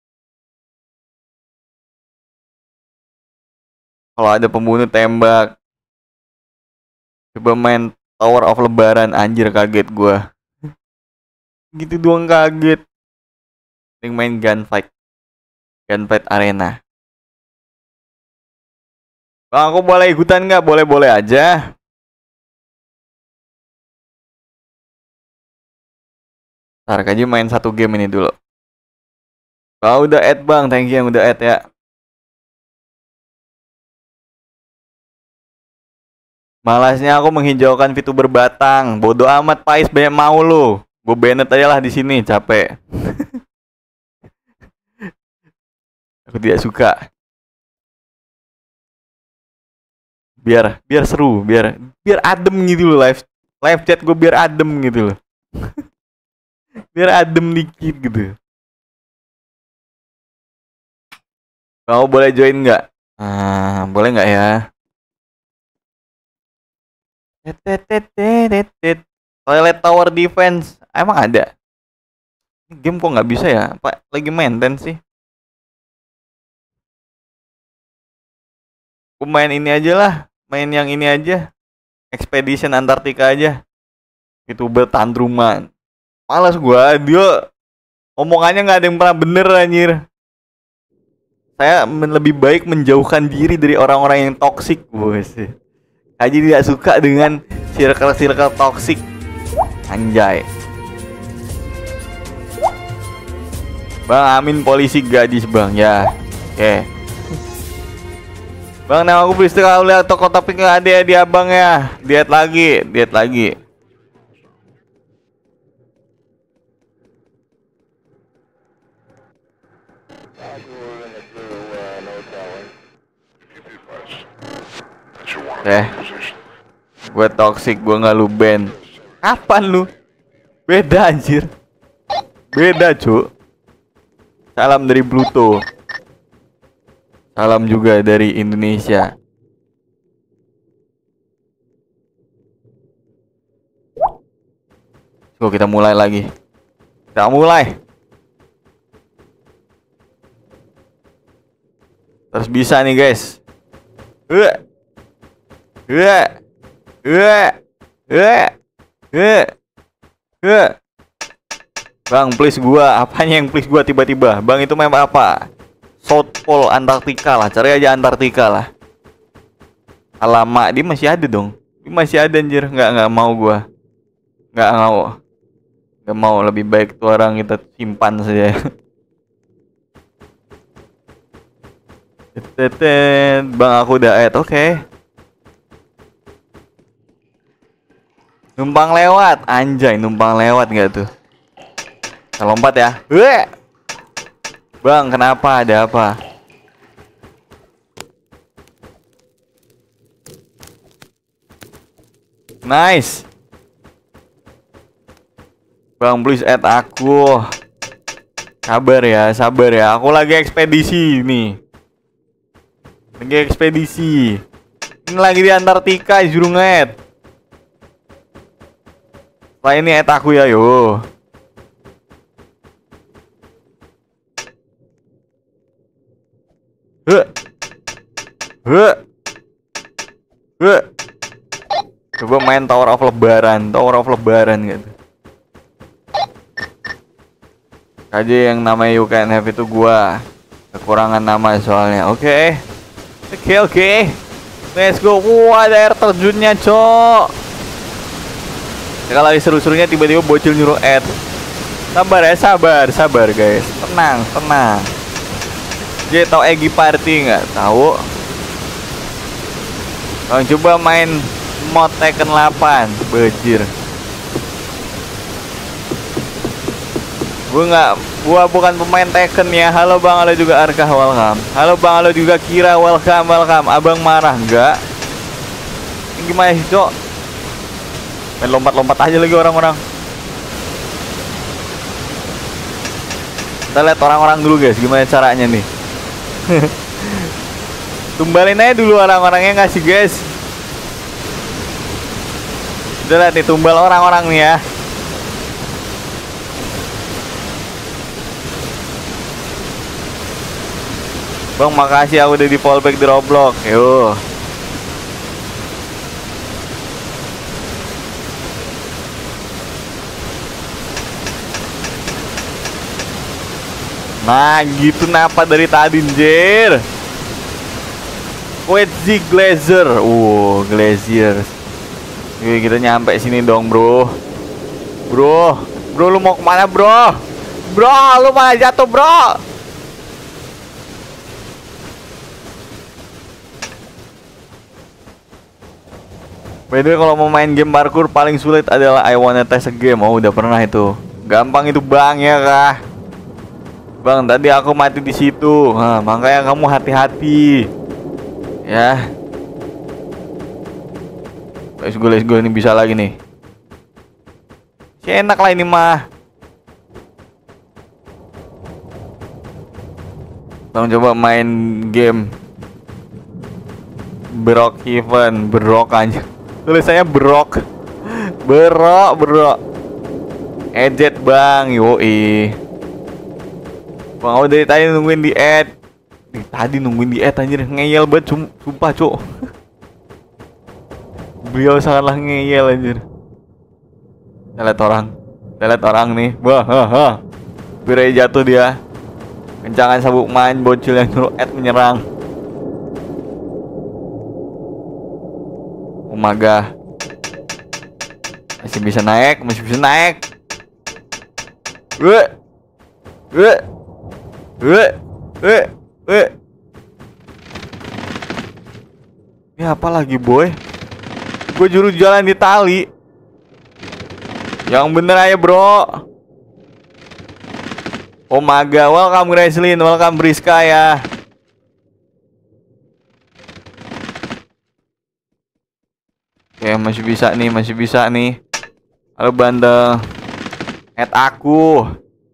Kalau ada pembunuh tembak. Coba main Tower of Lebaran, anjir kaget gua. Gitu doang kaget. Yang main Gunfight Arena. Bang, aku boleh ikutan nggak? Boleh aja. Ntar aja main satu game ini dulu. Kau udah add bang, thank you yang udah add ya. Malasnya aku menghijaukan VTuber Batang. Bodoh amat Pais, banyak mau lu. Gue banned aja lah di sini, capek. Aku tidak suka. Biar seru, biar adem gitu loh live chat gue biar adem gitu loh. Biar adem dikit gitu. Kamu boleh join nggak? Boleh nggak ya? Toilet Tower Defense emang ada? Game kok nggak bisa ya? Apa lagi maintenance sih? Aku main ini aja lah, main yang ini aja, Expedition Antartika aja. YouTuber tantruman. Malas gua, dia omongannya nggak ada yang pernah bener anjir. Saya lebih baik menjauhkan diri dari orang-orang yang toksik, bos. Aja tidak suka dengan circle toksik. Anjay. Bang, amin polisi gadis bang ya. Oke. Bang, nama aku Bristi. Kalau lihat toko tapi nggak ada ya di abang ya. Diet lagi. Gue toxic, gue nggak lu ban. Kapan lu? Beda anjir. Beda cu. Salam dari Pluto. Salam juga dari Indonesia. Kita mulai lagi. Kita mulai. Terus bisa nih guys. Bang, please gua. Apanya yang please gua tiba-tiba? Bang, itu map apa? South Pole Antartika lah. Cari aja Antartika lah. Alamak, dia masih ada dong. Dia masih ada anjir. Nggak mau gua. Nggak mau. Lebih baik tuh orang kita simpan saja. Bang, aku udah add. Oke. Numpang lewat. Anjay, numpang lewat nggak tuh? Kita lompat ya. Bang, kenapa? Ada apa? Nice. Bang, please add aku. Sabar ya. Aku lagi ekspedisi nih. Ini lagi di Antartika, suruh nge-add. Setelah ini add aku ya, yo. Coba main Tower of Lebaran gitu. Aja yang namanya You Can Have itu gua kekurangan nama soalnya. Oke. Let's go. Wah, ada air terjunnya, cok. Kalau lagi seru-serunya tiba-tiba bocil nyuruh add. Sabar guys. Tenang. Dia tahu Egi Party nggak? Tahu. Bang, coba main mod Tekken 8. Bejir. Gua bukan pemain Tekken ya. Halo Bang, halo juga Arkah, welcome. Halo Bang, halo juga Kira, welcome. Abang marah nggak? Ini gimana sih, cok? Main lompat-lompat aja lagi orang-orang. Kita lihat orang-orang dulu guys, gimana caranya nih. Tumbalin aja dulu orang-orangnya nggak sih guys? Udah lihat nih, tumbal orang-orang nih ya. Bang, makasih aku udah di fallback di Roblox. Yo. Nah, gitu napa dari tadi, anjir. Quetzi Glacier. Glacier. Oke, kita nyampe sini dong, bro. Bro, lu mau kemana, bro? Bro, lu malah jatuh, bro. By the way, kalau mau main game parkour paling sulit adalah I Wanna Test a Game. Oh, udah pernah itu. Gampang itu, Bang, ya kah? Bang, tadi aku mati di situ. Nah, makanya kamu hati-hati. Ya. Let's go, ini bisa lagi nih. Enak lah ini mah. Bang, coba main game Brookhaven, Brok aja. Tulisannya Brok. Bro. Edit, Bang. Yoi. Bang, aku dari tadi nungguin di add. Anjir, ngeyel banget, sumpah, cok. Beliau sangatlah ngeyel anjir. Kita lihat orang nih. Wah, Birai jatuh dia. Kencangan sabuk main bocil yang nyuruh add menyerang. Umaga. Masih bisa naik. Ini apa lagi boy? Gue juru jalan di tali. Yang bener aja bro. Omaga, welcome Gracelyn, welcome Briska ya. Oke, masih bisa nih, masih bisa nih. Halo bandel. Add aku.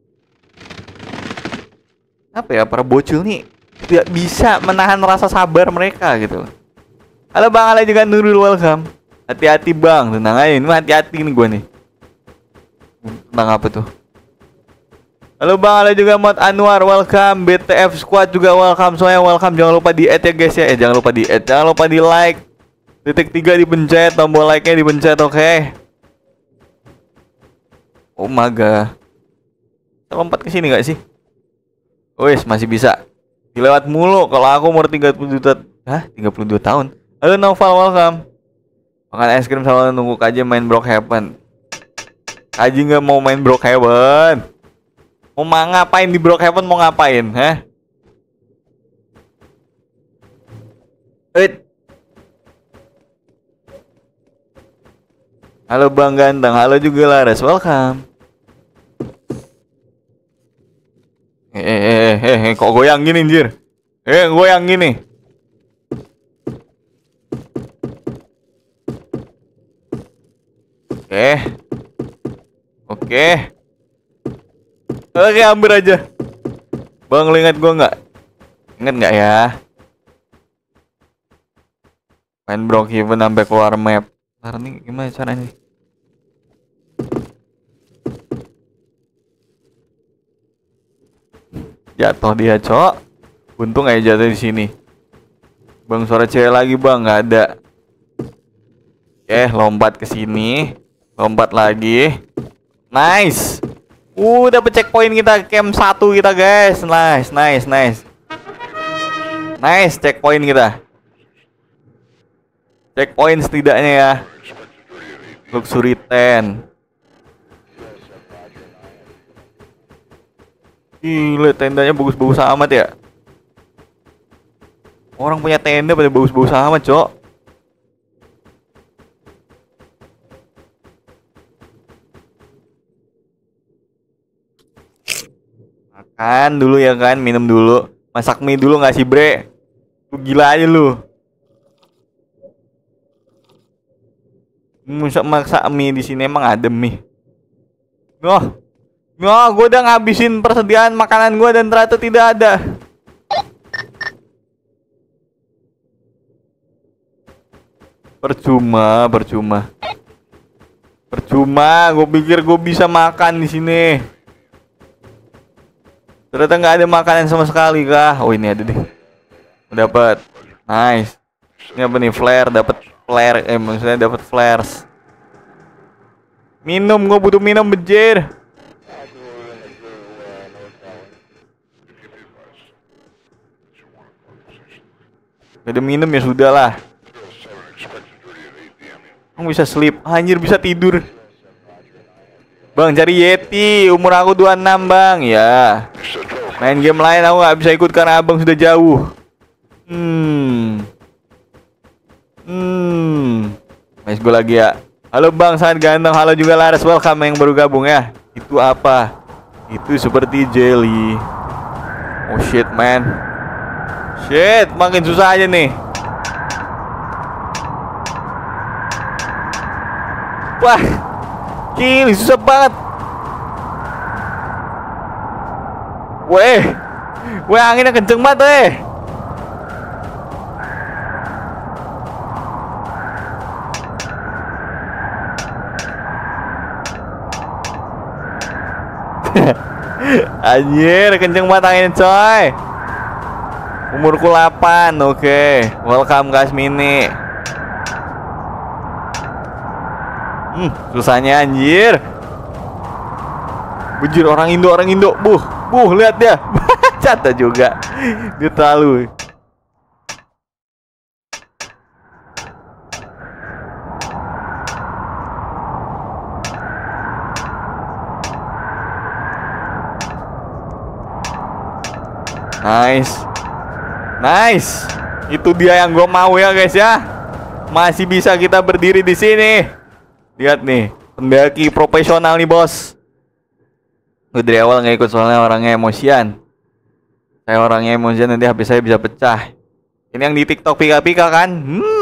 Apa ya, para bocil nih tidak bisa menahan rasa sabar mereka gitu. Halo Bang Ale juga Nurul, welcome. Hati-hati Bang, tenang aja, ini hati-hati nih gue nih. Tentang apa tuh? Halo Bang Ale juga Mod Anwar, welcome. BTF Squad juga welcome, semuanya welcome. Jangan lupa di add ya guys ya. Jangan lupa di add, jangan lupa di like. Titik 3 dipencet, tombol like-nya dipencet, oke. Oh my god. Kita lompat ke sini gak sih? Wes, masih bisa. Dilewat mulu kalau aku umur 32 tahun. Halo Noval, welcome. Makan es krim sama nunggu Kaji main Brookhaven. Kaji nggak mau main Brookhaven. Mau ngapain di Brookhaven, mau ngapain, hah? Halo Bang Ganteng, halo juga Laras, welcome. Kok goyang gini anjir? Goyang gini. Oke, ambil aja. Bang, lu ingat gua nggak? Ingat nggak ya? Main Brookhaven sampai keluar map. Ntar nih gimana caranya? Jatuh dia, cok. Untung aja jatuh di sini. Bang, suara cewek lagi, Bang. Nggak ada. Lompat ke sini. Lompat lagi. Nice. Dapat checkpoint kita, camp 1 kita, guys. Nice. Nice, checkpoint kita. Checkpoint setidaknya ya. Luxury 10. Gila, tendanya bagus-bagus amat ya. Orang punya tenda pada bagus-bagus amat, cok. Makan dulu ya kan, minum dulu. Masak mie dulu nggak sih, bre? Lu gila aja lu. Masak mie di sini emang ada mie. Gue udah ngabisin persediaan makanan gue dan ternyata tidak ada. Percuma. Gue pikir gue bisa makan di sini. Ternyata nggak ada makanan sama sekali kah? Oh, ini ada deh. Dapat. Nice. Ini apa nih? Flare, dapat flare. Maksudnya dapat flares. Minum, gue butuh minum, bejir. Ada minum ya sudahlah. Kamu bisa sleep. Anjir, bisa tidur. Bang, cari Yeti. Umur aku 26, Bang. Ya. Main game lain aku nggak bisa ikut karena abang sudah jauh. Nice, gue lagi ya. Halo Bang, sangat ganteng. Halo juga Laras, welcome yang baru gabung ya. Itu apa? Itu seperti jelly. Oh shit, man. Shit, makin susah aja nih. Wah, gini susah banget. Weh, anginnya kenceng banget, Anjir, kenceng banget anginnya, coy. Umurku 8, oke. Welcome Kasmini. Susahnya anjir. Bujur, orang Indo. Buh, lihat dia. Jatuh juga. Dia terlalu. Nice. Itu dia yang gue mau ya guys ya. Masih bisa kita berdiri di sini. Lihat nih, pendaki profesional nih bos. Gue dari awal nggak ikut soalnya orangnya emosian. Saya orangnya emosian, nanti HP saya bisa pecah. Ini yang di TikTok pika-pika kan?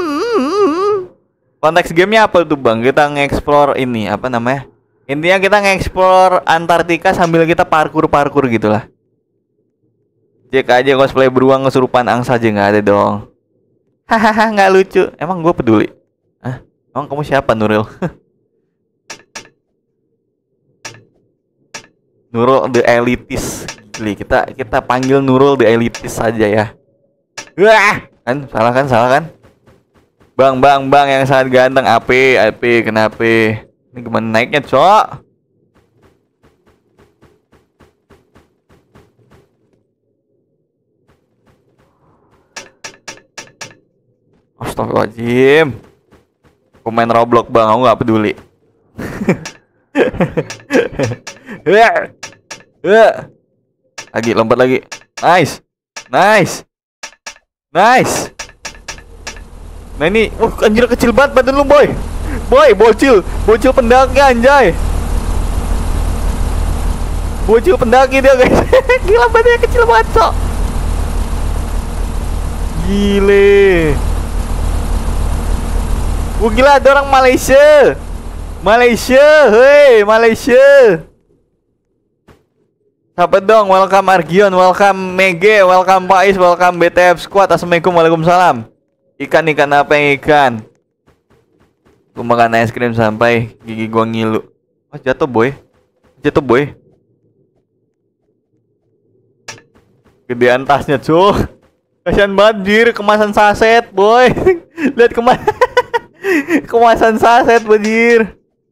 Konteks gamenya apa tuh bang? Kita nge-explore ini, apa namanya? Intinya kita nge-explore Antartika sambil kita parkur-parkur gitulah. Cek aja cosplay beruang kesurupan angsa aja, nggak ada dong. Hahaha, nggak lucu. Emang gue peduli? Hah? Emang kamu siapa, Nurul? Nurul the Elitis. Gili, kita panggil Nurul the Elitis saja ya. Wah, kan salah kan? Bang yang sangat ganteng. AP, kenapa? Ini gimana naiknya, cok? Astagfirullahaladzim. Aku main Roblox bang, aku gak peduli. Lagi, lompat lagi. Nice. Nah ini, anjir kecil banget badan lu boy. Bocil pendaki anjay. Bocil pendaki dia guys. Gila badannya kecil banget cok. Gile. Gila ada orang Malaysia. Hei Malaysia. Siapa dong? Welcome Argion, welcome Mege, welcome Pais, welcome BTF Squad. Assalamualaikum, waalaikumsalam. Ikan apa yang ikan? Gua makan es krim sampai gigi gua ngilu. Oh jatuh boy. Gedean tasnya cuy. Kasian banget dir, kemasan saset boy. Lihat kemasan saset banjir.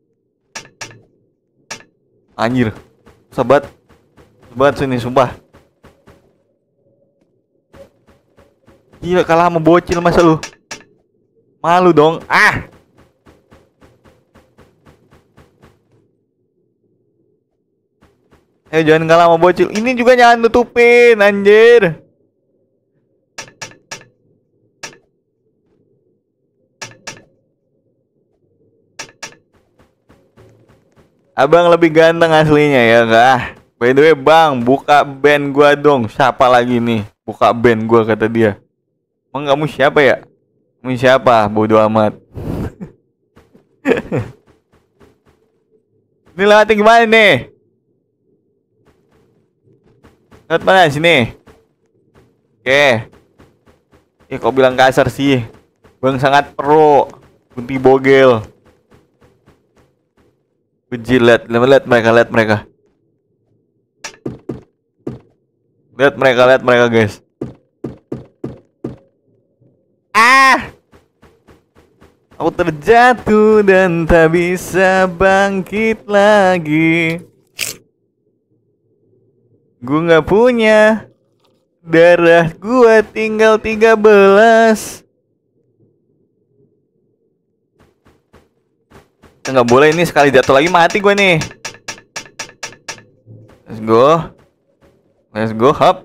Anjir. Sobat sini sumpah. Gila kalah sama bocil masa lu. Malu dong. Ayo jangan kalah sama bocil. Ini juga jangan tutupin anjir. Abang lebih ganteng aslinya ya kah? By the way bang, buka band gua dong. Siapa lagi nih? Buka band gua kata dia. Emang kamu siapa ya? Kamu siapa? Bodoh amat. Ini lewatnya gimana nih? Lewat mana sini? Oke. Kok bilang kasar sih? Bang sangat pro. Kunti bogel. Puji, lihat mereka. Lihat mereka guys. Aku terjatuh dan tak bisa bangkit lagi. Gue gak punya darah, gue tinggal 13. Nggak boleh ini, sekali jatuh lagi mati gue nih. Let's go, hop.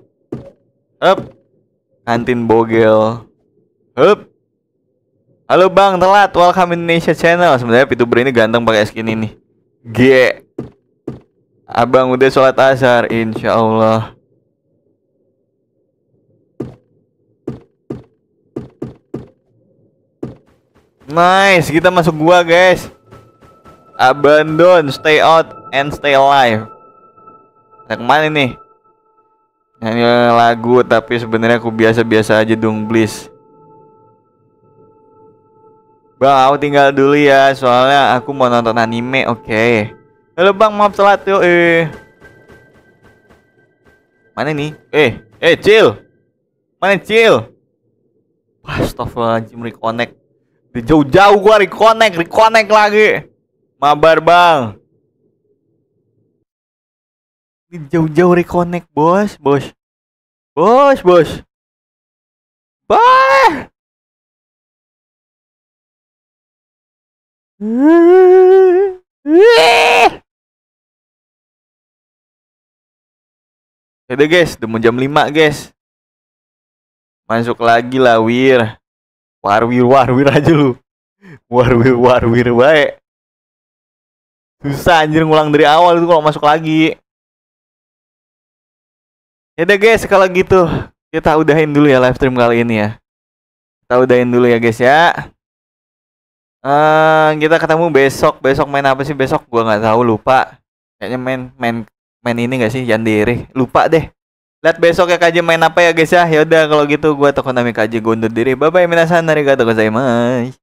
Kantin bogel. Hop. Halo bang, telat. Welcome Indonesia Channel. Sebenarnya VTuber ini ganteng pakai skin ini. Abang udah sholat asar, insya Allah. Nice, kita masuk gua guys. Abandon, stay out and stay alive. Nah, kemana nih? Nyanyi lagu tapi sebenarnya aku biasa-biasa aja dong, please. Bang, aku tinggal dulu ya, soalnya aku mau nonton anime. Oke. Halo bang, maaf telat yo. Mana nih? Chill. Mana chill? Astagfirullahaladzim, reconnect. Di jauh-jauh gua reconnect lagi. Mabar bang. Di jauh-jauh reconnect bos. Bah. Udah guys, udah mau jam 5 guys. Masuk lagi lah Wir. Warwir aja lu. Warwir baik. Susah anjir ngulang dari awal itu kalau masuk lagi. Ya udah guys, kalau gitu kita udahin dulu ya live stream kali ini ya. Kita udahin dulu ya guys ya. Kita ketemu besok. Besok main apa sih besok? Gua nggak tahu, lupa. Kayaknya main ini nggak sih, Yandere. Lupa deh. Lihat besok ya KJ main apa ya guys ya. Ya udah kalau gitu gua Tokonami KJ, gua undur diri. Bye bye minasan, arigatou gozaimasu.